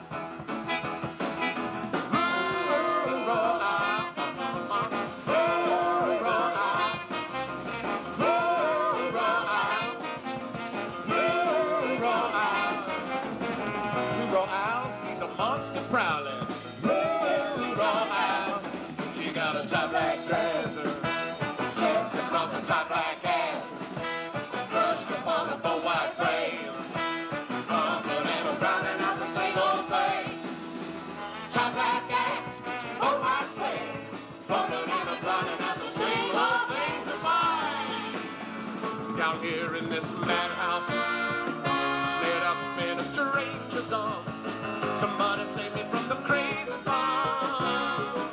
Roll, roll out, roll, roll out, roll, roll out, roll, roll out. Roll out, sees a monster prowling. Roll, roll out, she got a tight black dresser, dressed across a tight black ass, brushed upon a bow white frame. From the this madhouse, snared up in a stranger's arms. Somebody save me from the crazy farm.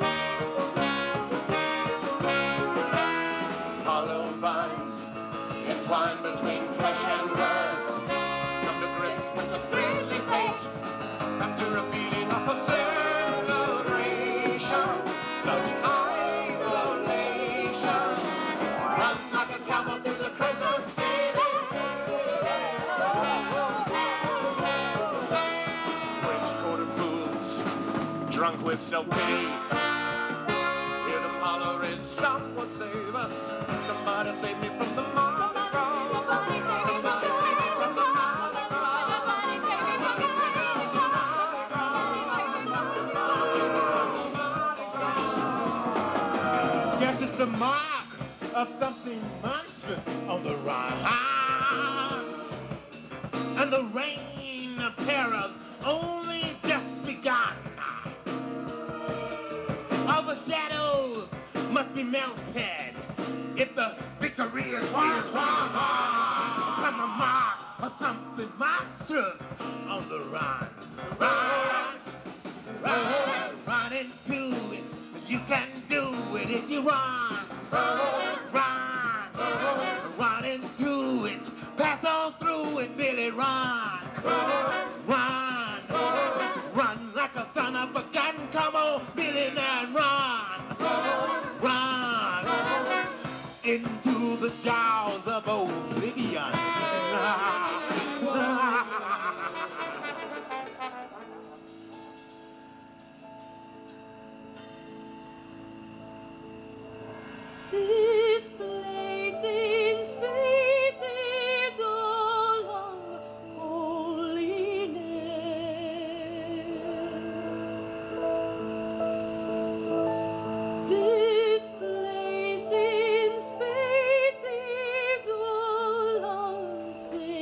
Hollow vines entwined between flesh and words, come to grips with the grisly fate after a feeling of celebration. Such isolation runs like a camel through the crystal ceiling. French-coated fools, drunk with self-pity, hear them hollering, someone save us. Somebody save me from the Mardi Gras. Somebody save me from the Mardi Gras. Somebody save me from the Mardi Gras. Yes, it's the mark of something monstrous on the run. And the reign of terror's only just begun. All the shadows must be melted if the victory is won. From the mark of something monstrous on the run. Run, run, run into it. You can do it if you run. Run, run into it. Pass on through it, Billy, run. Run, run like a son of a gun. Come on, Billy, now run. Run into the jaws of oblivion. This place in space is all of holiness. This place in space is all of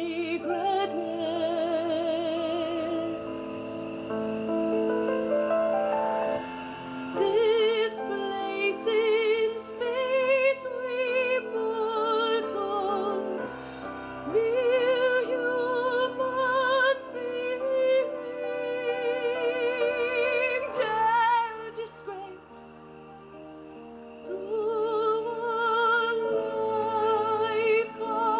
sacredness. This place in space we mortals, mere humans being, dare disgrace through one life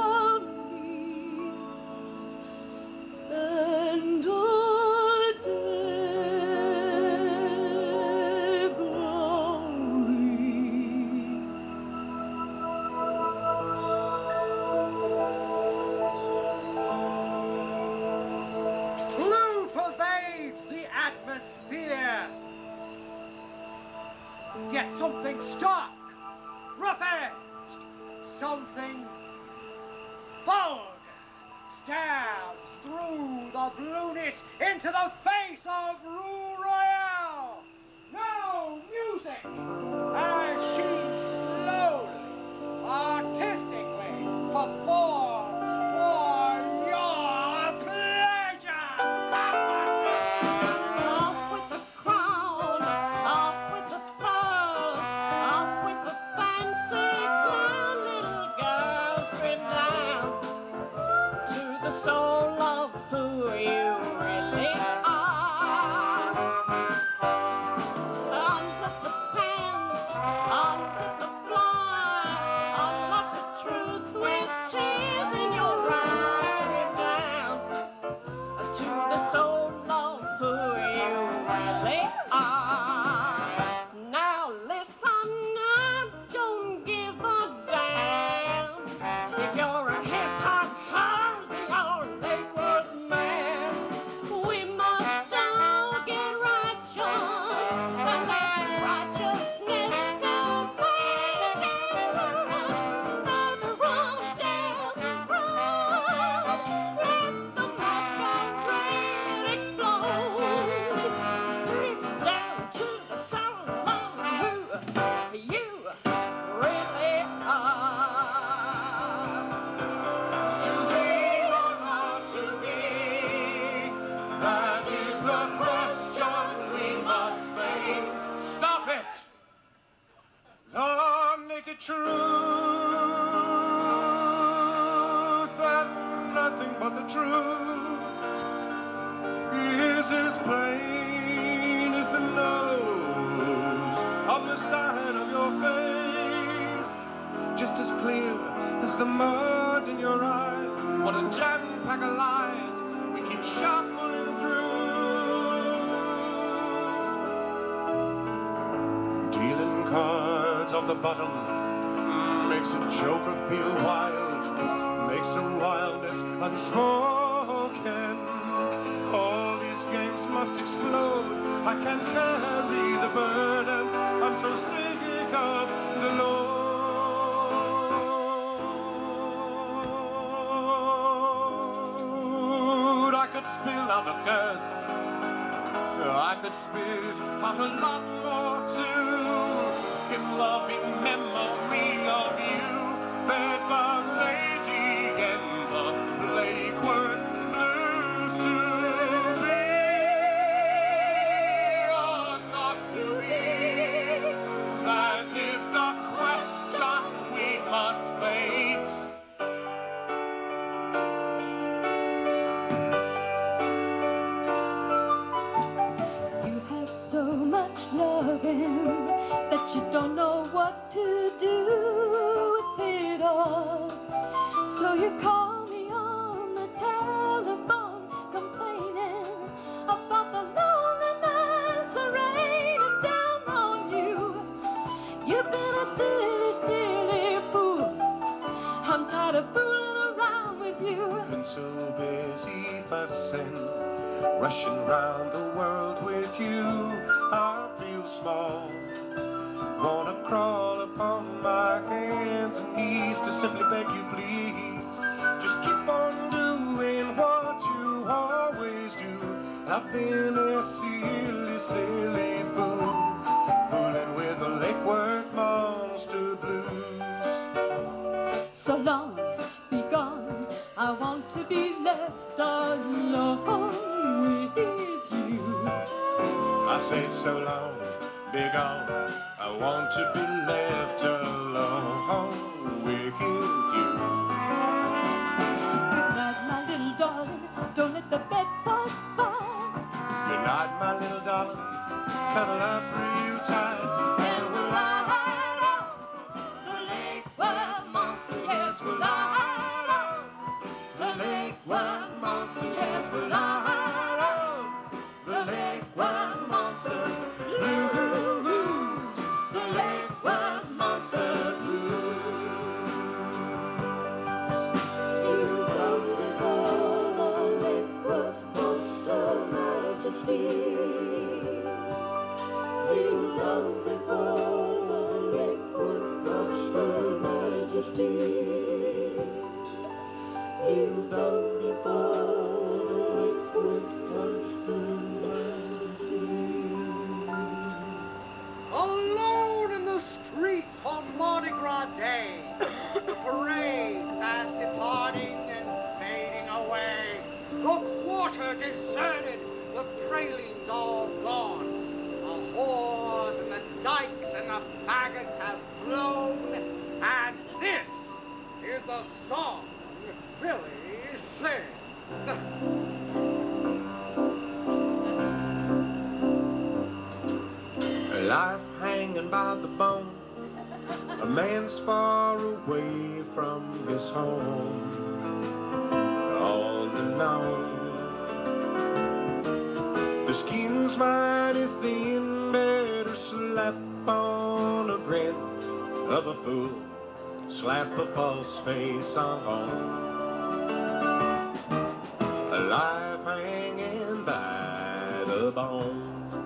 comes and all death glory. Blue pervades the atmosphere. Yet something stark, rough-edged, something vulgar stabs through the blueness into the face of Rue Royale. No music as she slowly, artistically performs for your pleasure. Off with the crown, off with the pearls, off with the fancy gown, little girl, strip down to the soul of who you really are. Unput the pants onto the floor, unlock the truth with tears in your eyes, strip down to the soul of who you really are. Now listen up, don't give a damn if you're a hip-hop Halsey or Lake Worth man. We must all get righteous and let righteousness command. Though the wrong death run, let the masquerade true is as plain as the nose on the side of your face, just as clear as the mud in your eyes. What a jam pack of lies we keep shuffling through. Dealing cards off the bottom makes a joker feel wild, makes a wildness unspoken. All these games must explode. I can't carry the burden. I'm so sick of the load. I could spill out a curse. I could spit out a lot more too, in loving memory of you, bedbug lady, and the Lake Worth blues to be or not to be. That is the question we must face. So much loving that you don't know what to do with it all. So you call me on the telephone, complaining about the loneliness raining down on you. You've been a silly, silly fool. I'm tired of fooling around with you. Been so busy fussing, rushing round the world with you. I feel small, wanna crawl upon my hands and knees to simply beg you please, just keep on doing what you always do. I've been a silly, silly fool, fooling with the Lake Worth monster blues. So long, be gone, I want to be left alone with you. I say so long, be gone, I want to be left alone with you. Good night, my little darling, don't let the bed bugs bite. Good night, my little darling, cuddle up real tight. And we'll ride on the Lake Worth monster, yes, we'll ride on the Lake Worth monster, yes, we'll ride on the Lake Worth monster blues, the Lake Worth monster blues. You come before the Lake Worth monster majesty. You come before the Lake Worth monster majesty. You come before the Lake Worth monster majesty. Alone in the streets on Mardi Gras Day, the parade fast departing and fading away, the quarter deserted, the pralines all gone, the whores and the dykes and the faggots have flown, and this is the song Billy sings. Life hanging by the bone, a man's far away from his home, all alone. The skin's mighty thin, better slap on a grin of a fool, slap a false face on. A life hanging by the bone.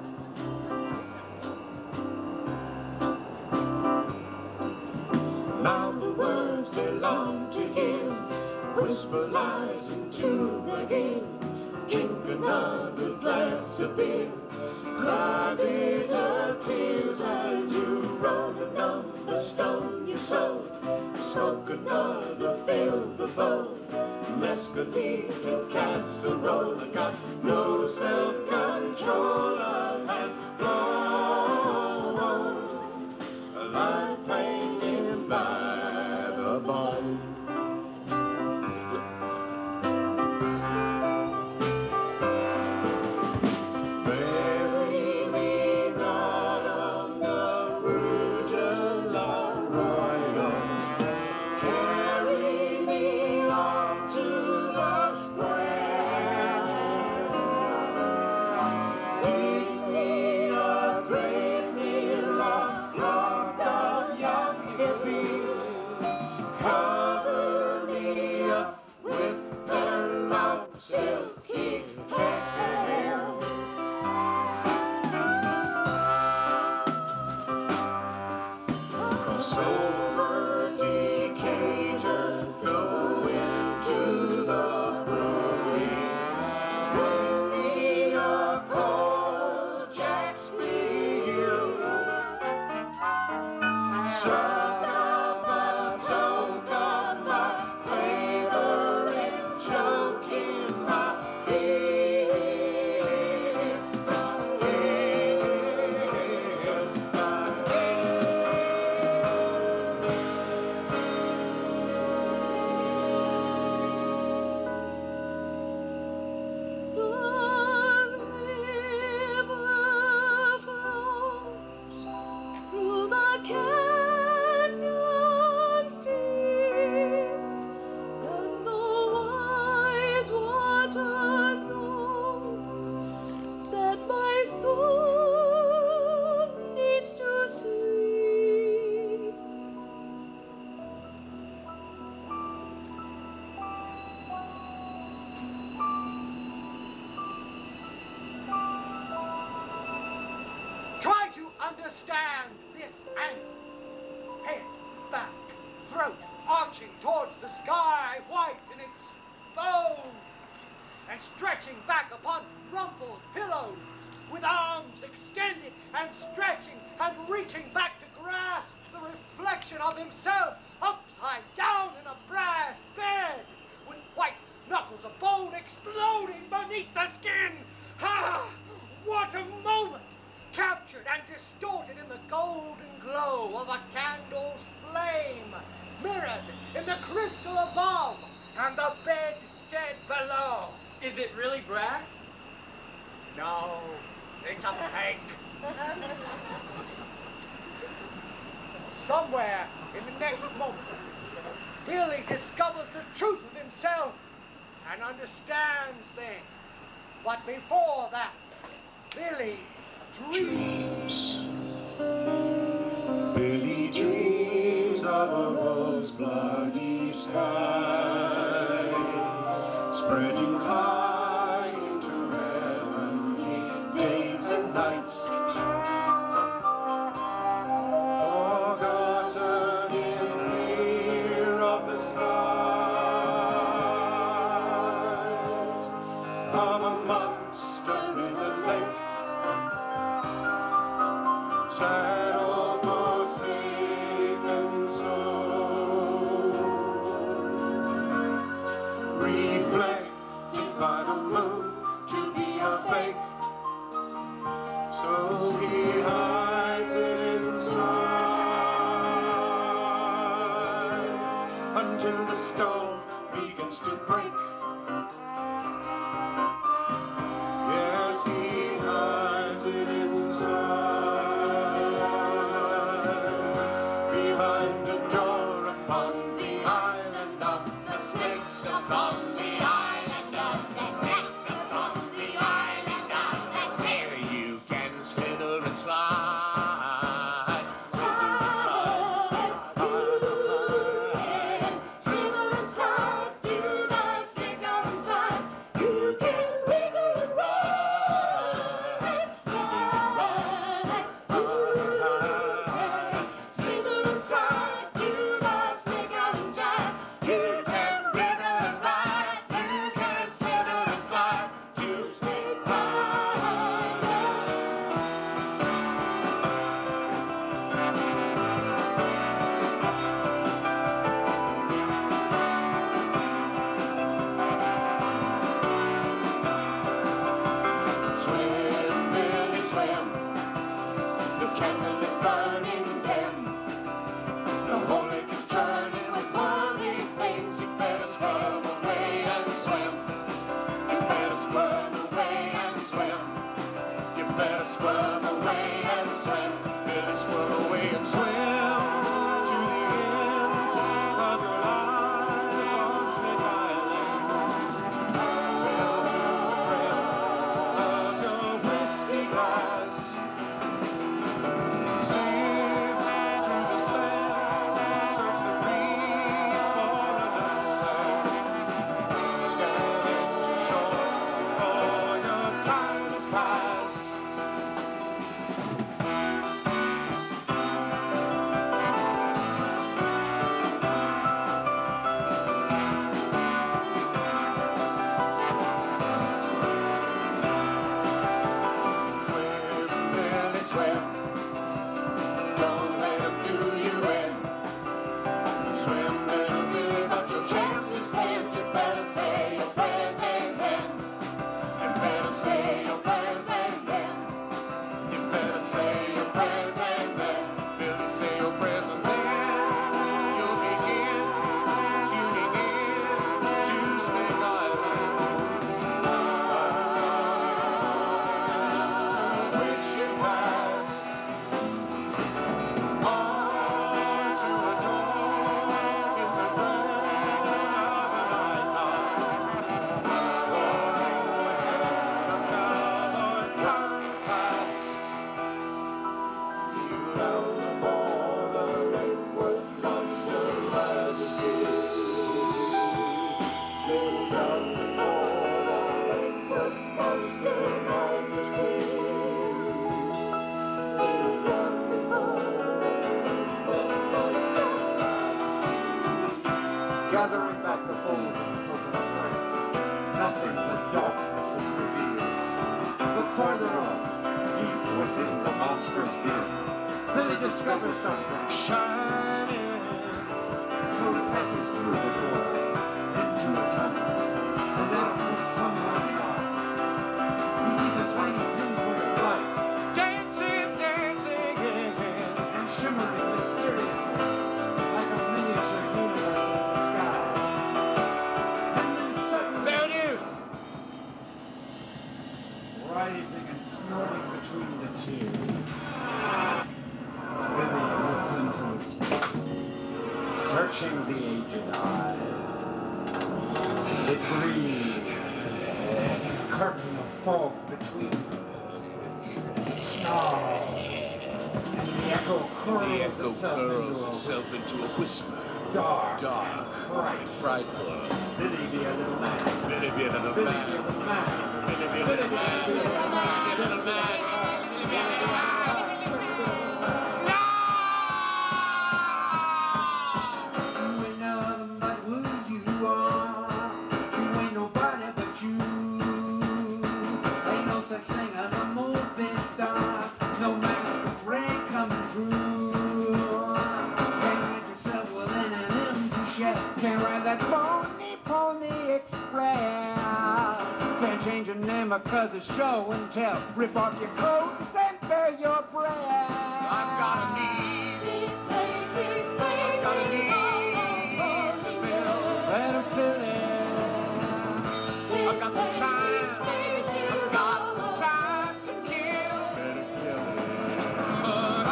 Now the words belong to him, whisper lies into their ears. Drink another glass of beer, cry bitter tears as you roll another stone you sold. Smoke another, fill the bowl, mescalito casserole. I got no self-control, love has flown. A life hanging by the bone. understand this angle. Head, back, throat arching towards the sky, white and exposed, and stretching back upon rumpled pillows, with arms extended and stretching and reaching back to grasp the reflection of himself upside down in a brass bed, with white knuckles of bone exploding beneath the skin. Ah, what a moment! Captured and distorted in the golden glow of a candle's flame, mirrored in the crystal above and the bedstead below. Is it really brass? No, it's a peg. Somewhere in the next moment, Billy discovers the truth of himself and understands things. But before that, Billy dreams. Billy dreams of a rose bloody sky, spreading high into heavenly days and nights, forgotten in fear of the sight of a monster in the lake, sad or forsaken soul, reflected by the moon to be a fake, so he hides it inside until the storm begins to break. Yes, he hides it inside behind a door upon the island of the snakes, upon the island of the snakes, upon the island of the snakes. There you can slither and slide, slither and slide, slither and slide, do the snicker and slide. You can wiggle and ride, slither and slide, do the snicker and jive. You can wiggle and ride, you can slither and slide to Snake Island. Swim, Billy, swim. The candle is burning dim. The whole lake is turning with wormy things. You better swim away and swim. You better swim away and swim. You better swim away and swim. Billy, swim away and swim to the end of your life on Snake Island. Fill to the brim of your whiskey glass. Save through the sand, search the reeds for an answer. Scavenge the shore, for your time is past. Swim, Billy, swim. Don't let him do you in. Swim, little Billy, but your chances then. You better say your prayers, amen. You better say your prayers, amen. You better say your prayers, amen. Billy, say your prayers, and then you'll begin tuning in to Snake Island, which you passed on to a door in the breast of an icon, walking ahead of cowboy contrasts. You down before the lakeward monster majesty. Little down before the lakeward monster majesty. Little down Farther on, deep within the monster's den, Billy discovers something shining. So he passes through the door into a tunnel, and at a point somewhere beyond, he sees a tiny pinpoint of light dancing, dancing, and shimmering mysteriously like a miniature universe in the sky. And then suddenly, there it is! Rising and snorting between the two, Billy looks into its face, searching the aged eye. It breathes, a curtain of fog between them. It snarls, and the echo curls, The echo itself, curls into, itself a into a whisper. dark, Dark, and frightful. frightful. Billy be a little man. Billy be a little Billy man. be a little man. Billy be a little man. Billy be a little man. Billy be a little man. You ain't nothing but who you are. You ain't nobody but you. Ain't no such thing as a movie star. No masquerade coming through. Can't hide yourself within an empty shell. Can't ride that phony pony express. Can't change your name because it's show and tell. Rip off your clothes and bare your breath. I've got a need. These places, places Got a need all to over fill. Better fill it. I've got some time. I've got some time to kill. But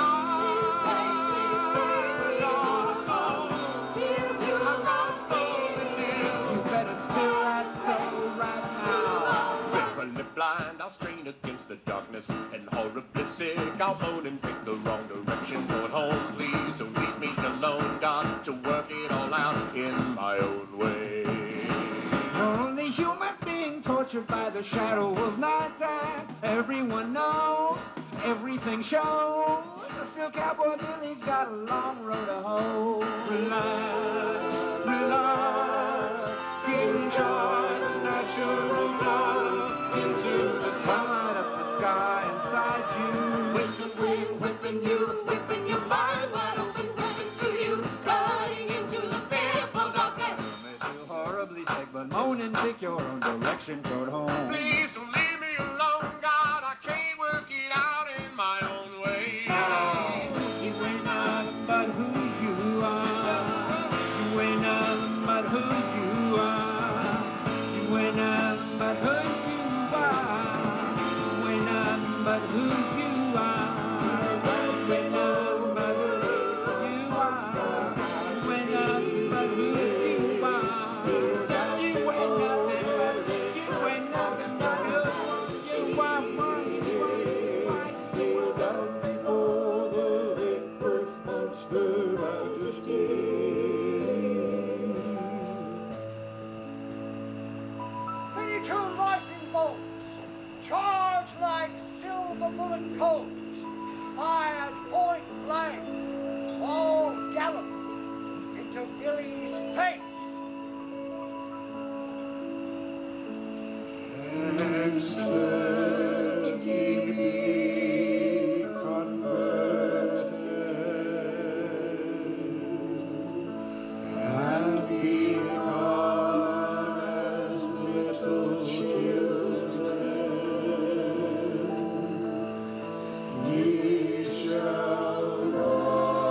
I've got a soul. I've got a soul that's ill. You better spill that soul right now. Fearfully blind, I'll strain against the darkness, and horribly sick, I'll moan and pick the wrong direction toward home. Please don't leave me alone, God, to work it all out in my own way. Only human being tortured by the shadow of nighttime. Everyone knows, everything shows. Still, Cowboy Billy's got a long road to hoe. Relax, relax, enjoy the natural love into the sun. Light up the sky inside you. Wisdom wind whipping you, whipping your mind wide open, whipping through you, cutting into the fearful darkness. May feel horribly sick, but moan and pick your own direction toward home. Please don't leave me alone, God, I can't work it out in my own way. You ain't nothing but who you are. You ain't nothing but who you are. You ain't nothing but who you are. You ain't nothing but who you are. You ain't nothing but who you are. You ain't nothing but who you are. You ain't nothing but you ain't nothing but who you are. You are. You were down before the lake birth monster majesty. Twenty-two lightning bolts, charged like silver bullet colts, fired point blank, all galloped into Billy's face. Except he be converted and become as little children, ye shall not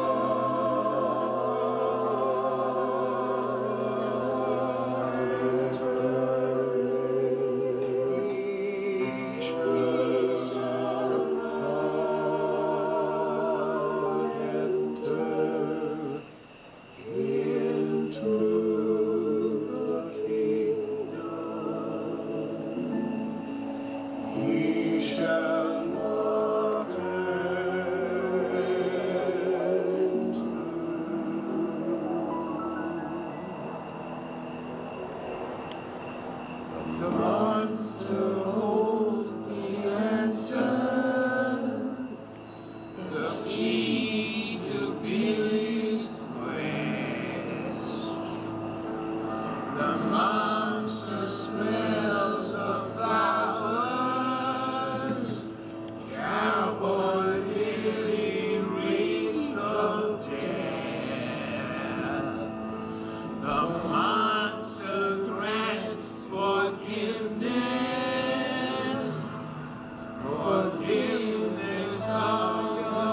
Forgiveness of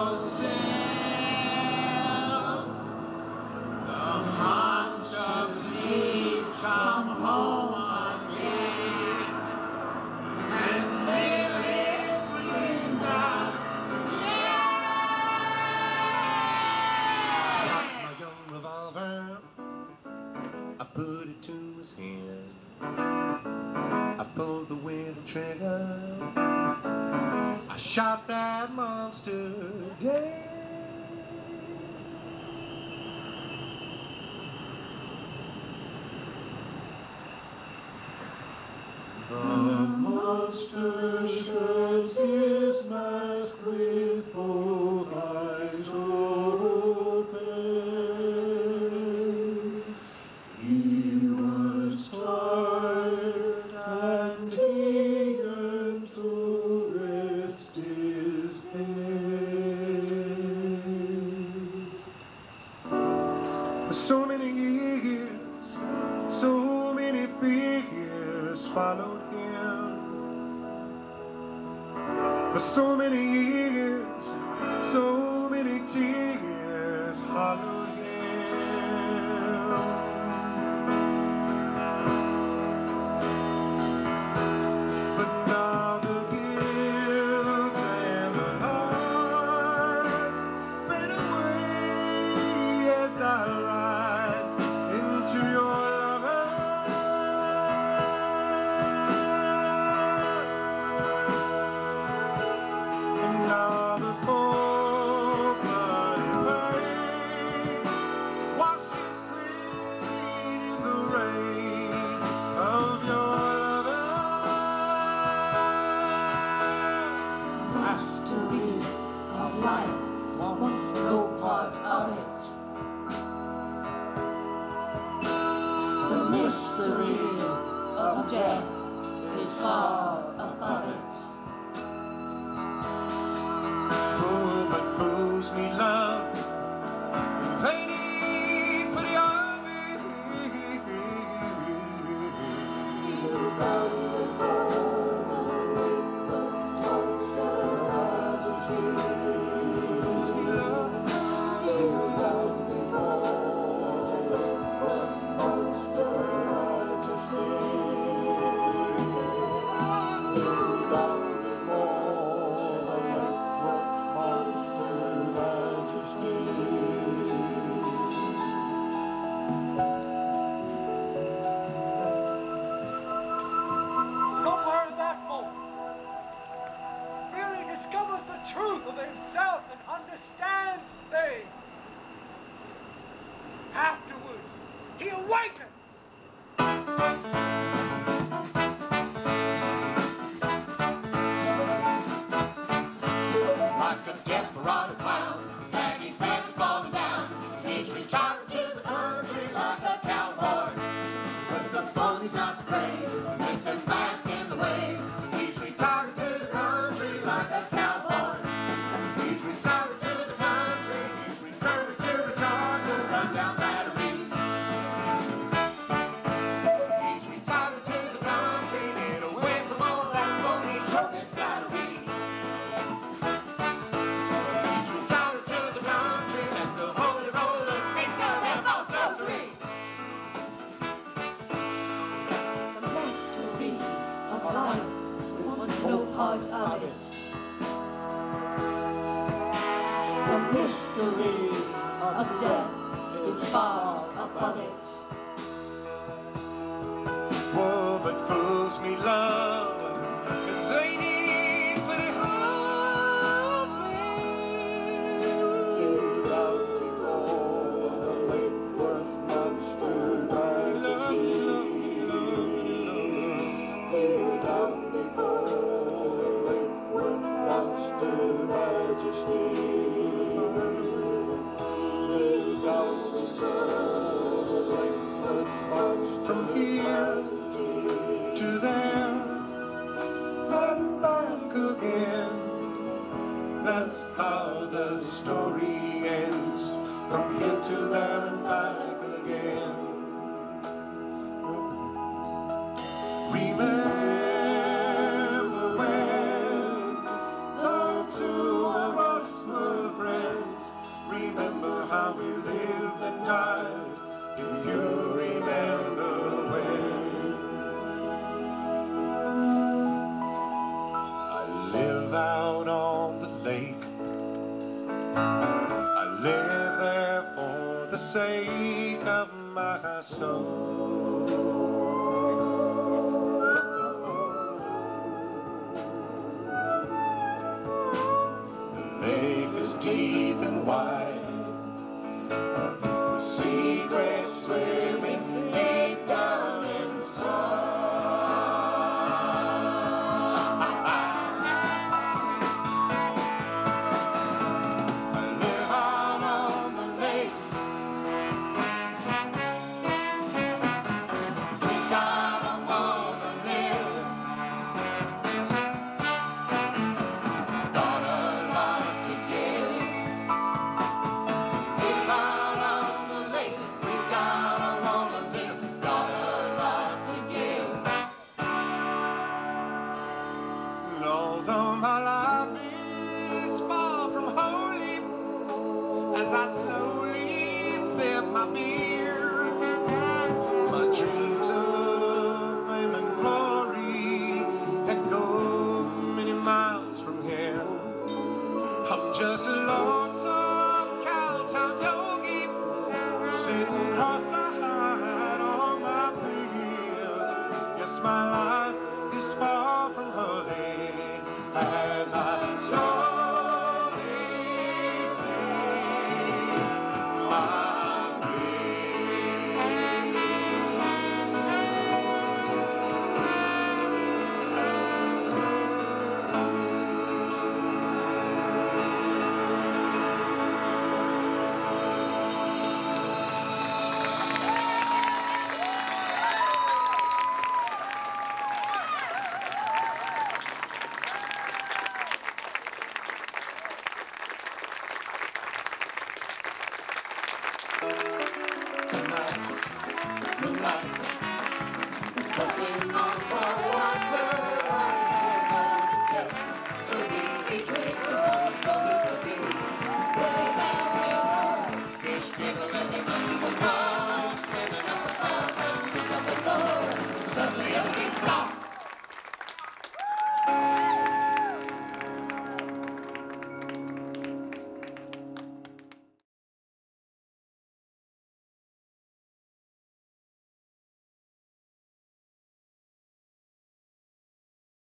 yourself. The monster please come home again. And Billy screams out, yeah! My young revolver, I put it to his head. I pulled the window trigger. I shot that monster dead. The monster sheds his mask with both eyes open. He was tired and he yearned to rest his head. For so many years, so many figures followed him. For so many years, so many tears followed him. But now the guilt and the lies fade away as I ride into your lover. And now the cold-blooded rain washes clean in the rain of your lover. Mastery of life wants no part of it. The mystery of death is far above it. Oh, but fools need love. They need pretty army. Somewhere in that moment, Billy discovers the truth of himself and understands things. Afterwards, he awakens. Like a desperado clown, baggy pants are falling down. He's retired to the country like a cowboy. But the pony's not to praise, make them fast in the ways. He's retired to the country like a cowboy. He's retired to the country, he's returned to the Georgia rundown battery. He's retired to the country, get away from all that phony show this battery. He's retired to the country, let the holy rollers make their false nursery. The mystery of life wants no part of it. The mystery of death is far above it. Whoa, but fools need love, and they need pretty harmony. You down before the Lake Worth monster majesty. You down before the Lake Worth monster majesty. You down before the Lake Worth monster From here to there and back again. That's how the story ends. From here to there and back again. Remember when live out on the lake. I live there for the sake of my soul. The lake is deep and wide, with secrets swimming deep down inside. Although my life is far from holy, as I slowly sip my beer, my dreams of fame and glory echo many miles from here. I'm just a lost